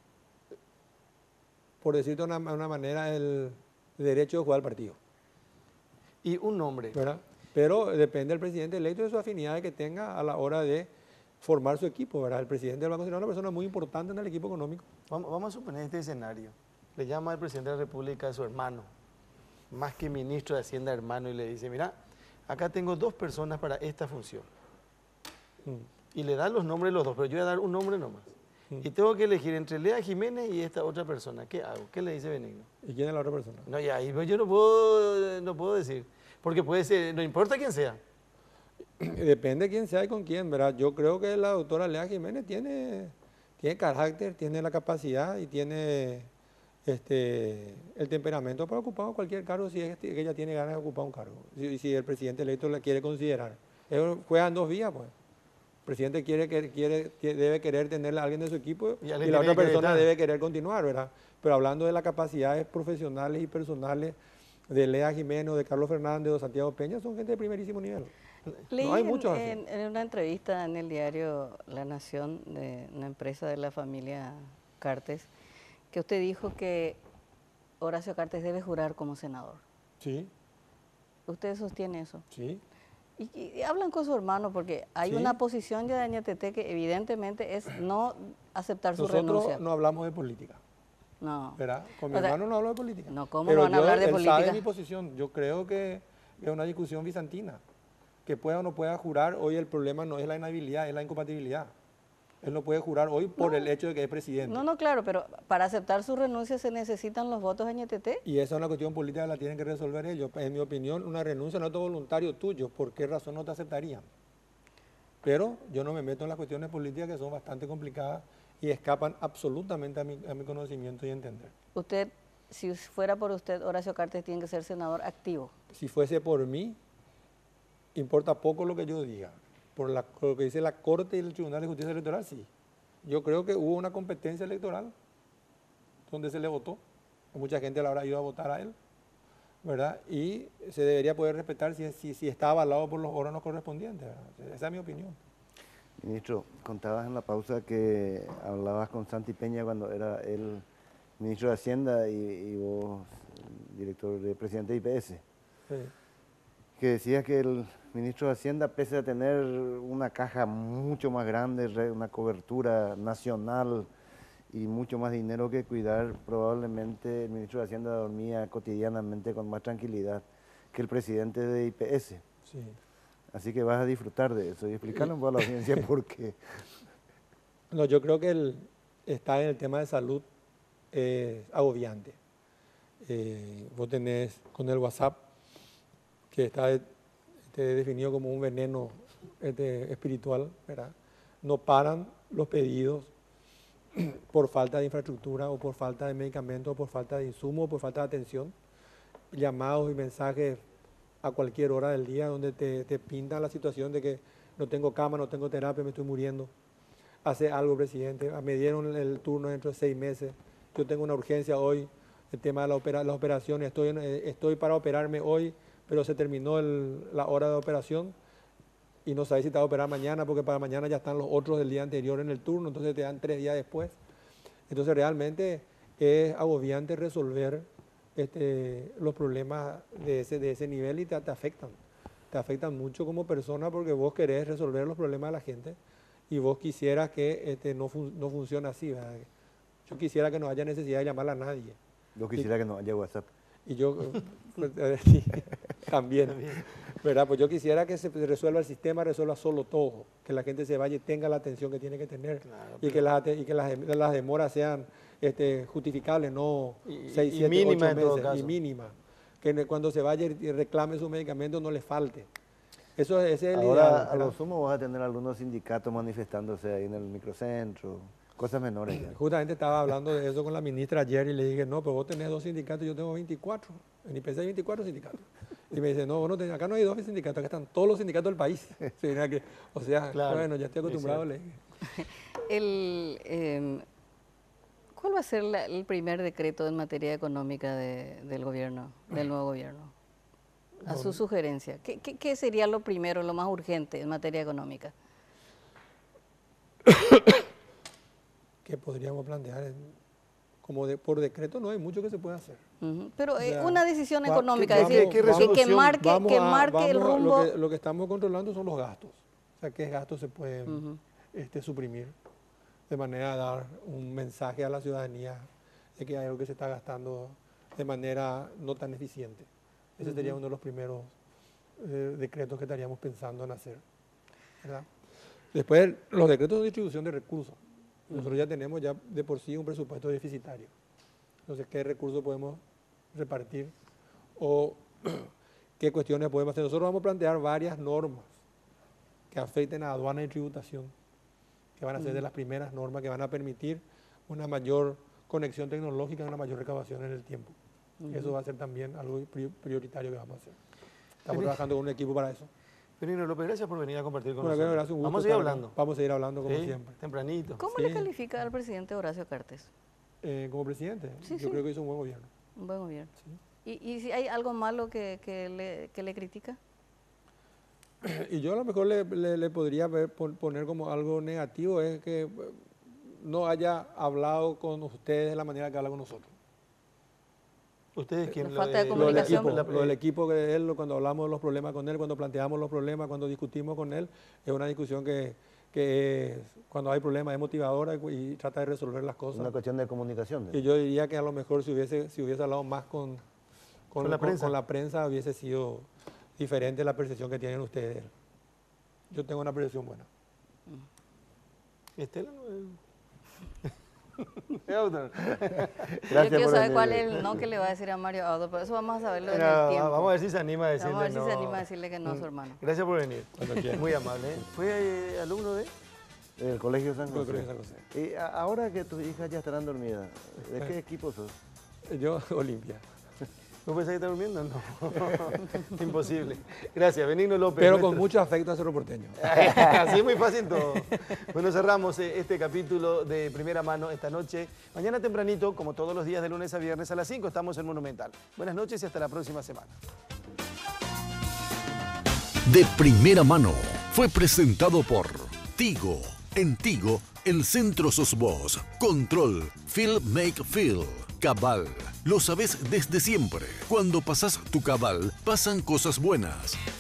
por decirlo de una, una manera, el derecho de jugar al partido, Y un nombre. ¿verdad? Pero depende del presidente electo de su afinidad que tenga a la hora de formar su equipo, ¿verdad? El presidente del Banco Central es una persona muy importante en el equipo económico. Vamos, vamos a suponer este escenario. Le llama al presidente de la República a su hermano, más que ministro de Hacienda hermano, y le dice, mira, acá tengo dos personas para esta función. Mm. Y le da los nombres de los dos, pero yo voy a dar un nombre nomás. Mm. Y tengo que elegir entre Lea Jiménez y esta otra persona. ¿Qué hago? ¿Qué le dice Benigno? ¿Y quién es la otra persona? No, ya, ahí yo no puedo, no puedo decir. Porque puede ser, no importa quién sea. Depende de quién sea y con quién, ¿verdad? Yo creo que la doctora Lea Jiménez tiene, tiene carácter, tiene la capacidad y tiene este, el temperamento para ocupar cualquier cargo si es que ella tiene ganas de ocupar un cargo. Si, si el presidente electo la quiere considerar. Ellos juegan dos vías, pues. El presidente quiere, que- quiere, que- debe querer tener a alguien de su equipo Y y, alguien la tiene otra que persona estar. debe querer continuar, ¿verdad? Pero hablando de las capacidades profesionales y personales de Lea Jiménez, de Carlos Fernández, de Santiago Peña, son gente de primerísimo nivel. Leí No hay en- muchos así. en, en una entrevista en el diario La Nación, de una empresa de la familia Cartes, que usted dijo que Horacio Cartes debe jurar como senador. Sí, ¿Usted sostiene eso? sí. Y, y hablan con su hermano porque hay Sí. una posición ya de Añetete que evidentemente es no aceptar su Nosotros renuncia. no hablamos de política, No. ¿verdad? Con mi O sea, hermano no hablo de política. no, ¿cómo Pero van a yo- hablar de él política? sabe mi posición. Yo creo que es una discusión bizantina. Que pueda o no pueda jurar, hoy el problema no es la inhabilidad, es la incompatibilidad. Él no puede jurar hoy por el hecho de que es presidente. No, no, claro, pero para aceptar su renuncia se necesitan los votos de Añetete. Y esa es una cuestión política que la tienen que resolver ellos. En mi opinión, una renuncia no es voluntario tuyo. ¿Por qué razón no te aceptarían? Pero yo no me meto en las cuestiones políticas que son bastante complicadas y escapan absolutamente a mi, a mi conocimiento y entender. Usted, si fuera por usted, Horacio Cartes tiene que ser senador activo. Si fuese por mí, importa poco lo que yo diga. Por la- lo que dice la Corte y el Tribunal de Justicia Electoral, sí. Yo creo que hubo una competencia electoral donde se le votó. Mucha gente le habrá ido a votar a él, ¿verdad? Y se debería poder respetar si, si, si está avalado por los órganos correspondientes, ¿verdad? Esa es mi opinión. Ministro, contabas en la pausa que hablabas con Santi Peña cuando era el ministro de Hacienda y, y vos, director de presidente de I P S, Sí. que decías que el ministro de Hacienda, pese a tener una caja mucho más grande, re- una cobertura nacional y mucho más dinero que cuidar, probablemente el ministro de Hacienda dormía cotidianamente con más tranquilidad que el presidente de I P S. Sí. Así que vas a disfrutar de eso y explicarle un poco a la audiencia por qué. No, yo creo que el, estar en el tema de salud es agobiante. Eh, vos tenés con el WhatsApp, que está este, definido como un veneno este, espiritual, ¿verdad? No paran los pedidos por falta de infraestructura o por falta de medicamentos, o por falta de insumos, o por falta de atención. Llamados y mensajes a cualquier hora del día donde te, te pintan la situación de que no tengo cama, no tengo terapia, me estoy muriendo. Hace algo, presidente. Me dieron el turno dentro de seis meses. Yo tengo una urgencia hoy, el tema de la opera, las operaciones. Estoy, estoy para operarme hoy, pero se terminó el, la hora de operación y no sabes si te va a operar mañana porque para mañana ya están los otros del día anterior en el turno, entonces te dan tres días después. Entonces realmente es agobiante resolver este, los problemas de ese, de ese nivel y te, te afectan. Te afectan mucho como persona porque vos querés resolver los problemas de la gente y vos quisieras que este, no, fun no funcione así, ¿verdad? Yo quisiera que no haya necesidad de llamar a nadie. Yo quisiera y, que no haya WhatsApp. Y yo, pues, sí, también, ¿verdad? Pues yo quisiera que se resuelva el sistema, resuelva solo todo, que la gente se vaya y tenga la atención que tiene que tener, claro, y, que las, y que las, las demoras sean este, justificables, no seis, siete, ocho meses, y mínima. Que cuando se vaya y reclame su medicamento no le falte. Eso, ese es el Ahora, ideal, a lo sumo vas a tener algunos sindicatos manifestándose ahí en el microcentro, cosas menores. Ya. Justamente estaba hablando de eso con la ministra ayer y le dije, no, pero vos tenés dos sindicatos, yo tengo veinticuatro. En I P C hay veinticuatro sindicatos. Y me dice, no, vos no tenés, acá no hay dos sindicatos, acá están todos los sindicatos del país. Sí, que, o sea, claro, bueno, ya estoy acostumbrado sí, sí. a leer. El, eh, ¿Cuál va a ser la, el primer decreto en materia económica de, del gobierno, del nuevo gobierno? A su sugerencia. ¿Qué, qué, ¿Qué sería lo primero, lo más urgente en materia económica? Que podríamos plantear, como de, por decreto no hay mucho que se pueda hacer. Uh-huh. Pero o sea, una decisión va, económica, que, es decir, que, que, que marque, vamos que a, marque el rumbo. Lo que, lo que estamos controlando son los gastos. O sea, qué gastos se pueden uh-huh. este, suprimir, de manera de dar un mensaje a la ciudadanía de que hay algo que se está gastando de manera no tan eficiente. Ese uh-huh. sería uno de los primeros eh, decretos que estaríamos pensando en hacer, ¿verdad? Después, los decretos de distribución de recursos. Nosotros uh-huh. ya tenemos ya de por sí un presupuesto deficitario. Entonces, ¿qué recursos podemos repartir? O qué cuestiones podemos hacer. Nosotros vamos a plantear varias normas que afecten a aduana y tributación, que van a ser uh-huh. de las primeras normas que van a permitir una mayor conexión tecnológica y una mayor recaudación en el tiempo. Uh-huh. Eso va a ser también algo prioritario que vamos a hacer. Estamos trabajando con un equipo para eso. Benigno López, gracias por venir a compartir con bueno, nosotros. Gracias, un gusto vamos a seguir hablando. Vamos a seguir hablando como sí, siempre. Tempranito. ¿Cómo sí. le califica al presidente Horacio Cartes? Eh, como presidente, sí, yo sí. creo que hizo un buen gobierno. Un buen gobierno. Sí. ¿Y, ¿Y si hay algo malo que, que, le, que le critica? Y yo a lo mejor le, le, le podría ver, poner como algo negativo, es que no haya hablado con ustedes de la manera que habla con nosotros. ¿Ustedes quién? La falta de comunicación. Lo del equipo, lo del equipo que él, cuando hablamos de los problemas con él, cuando planteamos los problemas, cuando discutimos con él, es una discusión que, que cuando hay problemas es motivadora y, y trata de resolver las cosas. Una cuestión de comunicación. ¿De? Y yo diría que a lo mejor si hubiese, si hubiese hablado más con, con, ¿Con, la con, prensa? con la prensa hubiese sido diferente la percepción que tienen ustedes de él. Yo tengo una percepción buena. Estela no es... Gracias. Yo quiero saber cuál es el no que le va a decir a Mario Audo, pero eso vamos a saberlo en el tiempo. Vamos a ver si se anima a decirle Vamos a ver si no. se anima a decirle que no a su hermano. Gracias por venir. Muy amable. ¿eh? ¿Fue eh, alumno de...? El Colegio San José. Colegio San José. Y a, ahora que tus hijas ya estarán dormidas, ¿de qué equipo sos? Yo, Olimpia. ¿No pensás que está durmiendo? No. Imposible. Gracias, Benigno López. Pero nuestro... con mucho afecto a Cerro Porteño. Así es muy fácil todo. Bueno, cerramos este capítulo de Primera Mano esta noche. Mañana tempranito, como todos los días de lunes a viernes a las cinco, estamos en Monumental. Buenas noches y hasta la próxima semana. De Primera Mano fue presentado por Tigo. En Tigo, el centro sos vos. Control, Feel Make Feel. Cabal, lo sabés desde siempre. Cuando pasás tu cabal, pasan cosas buenas.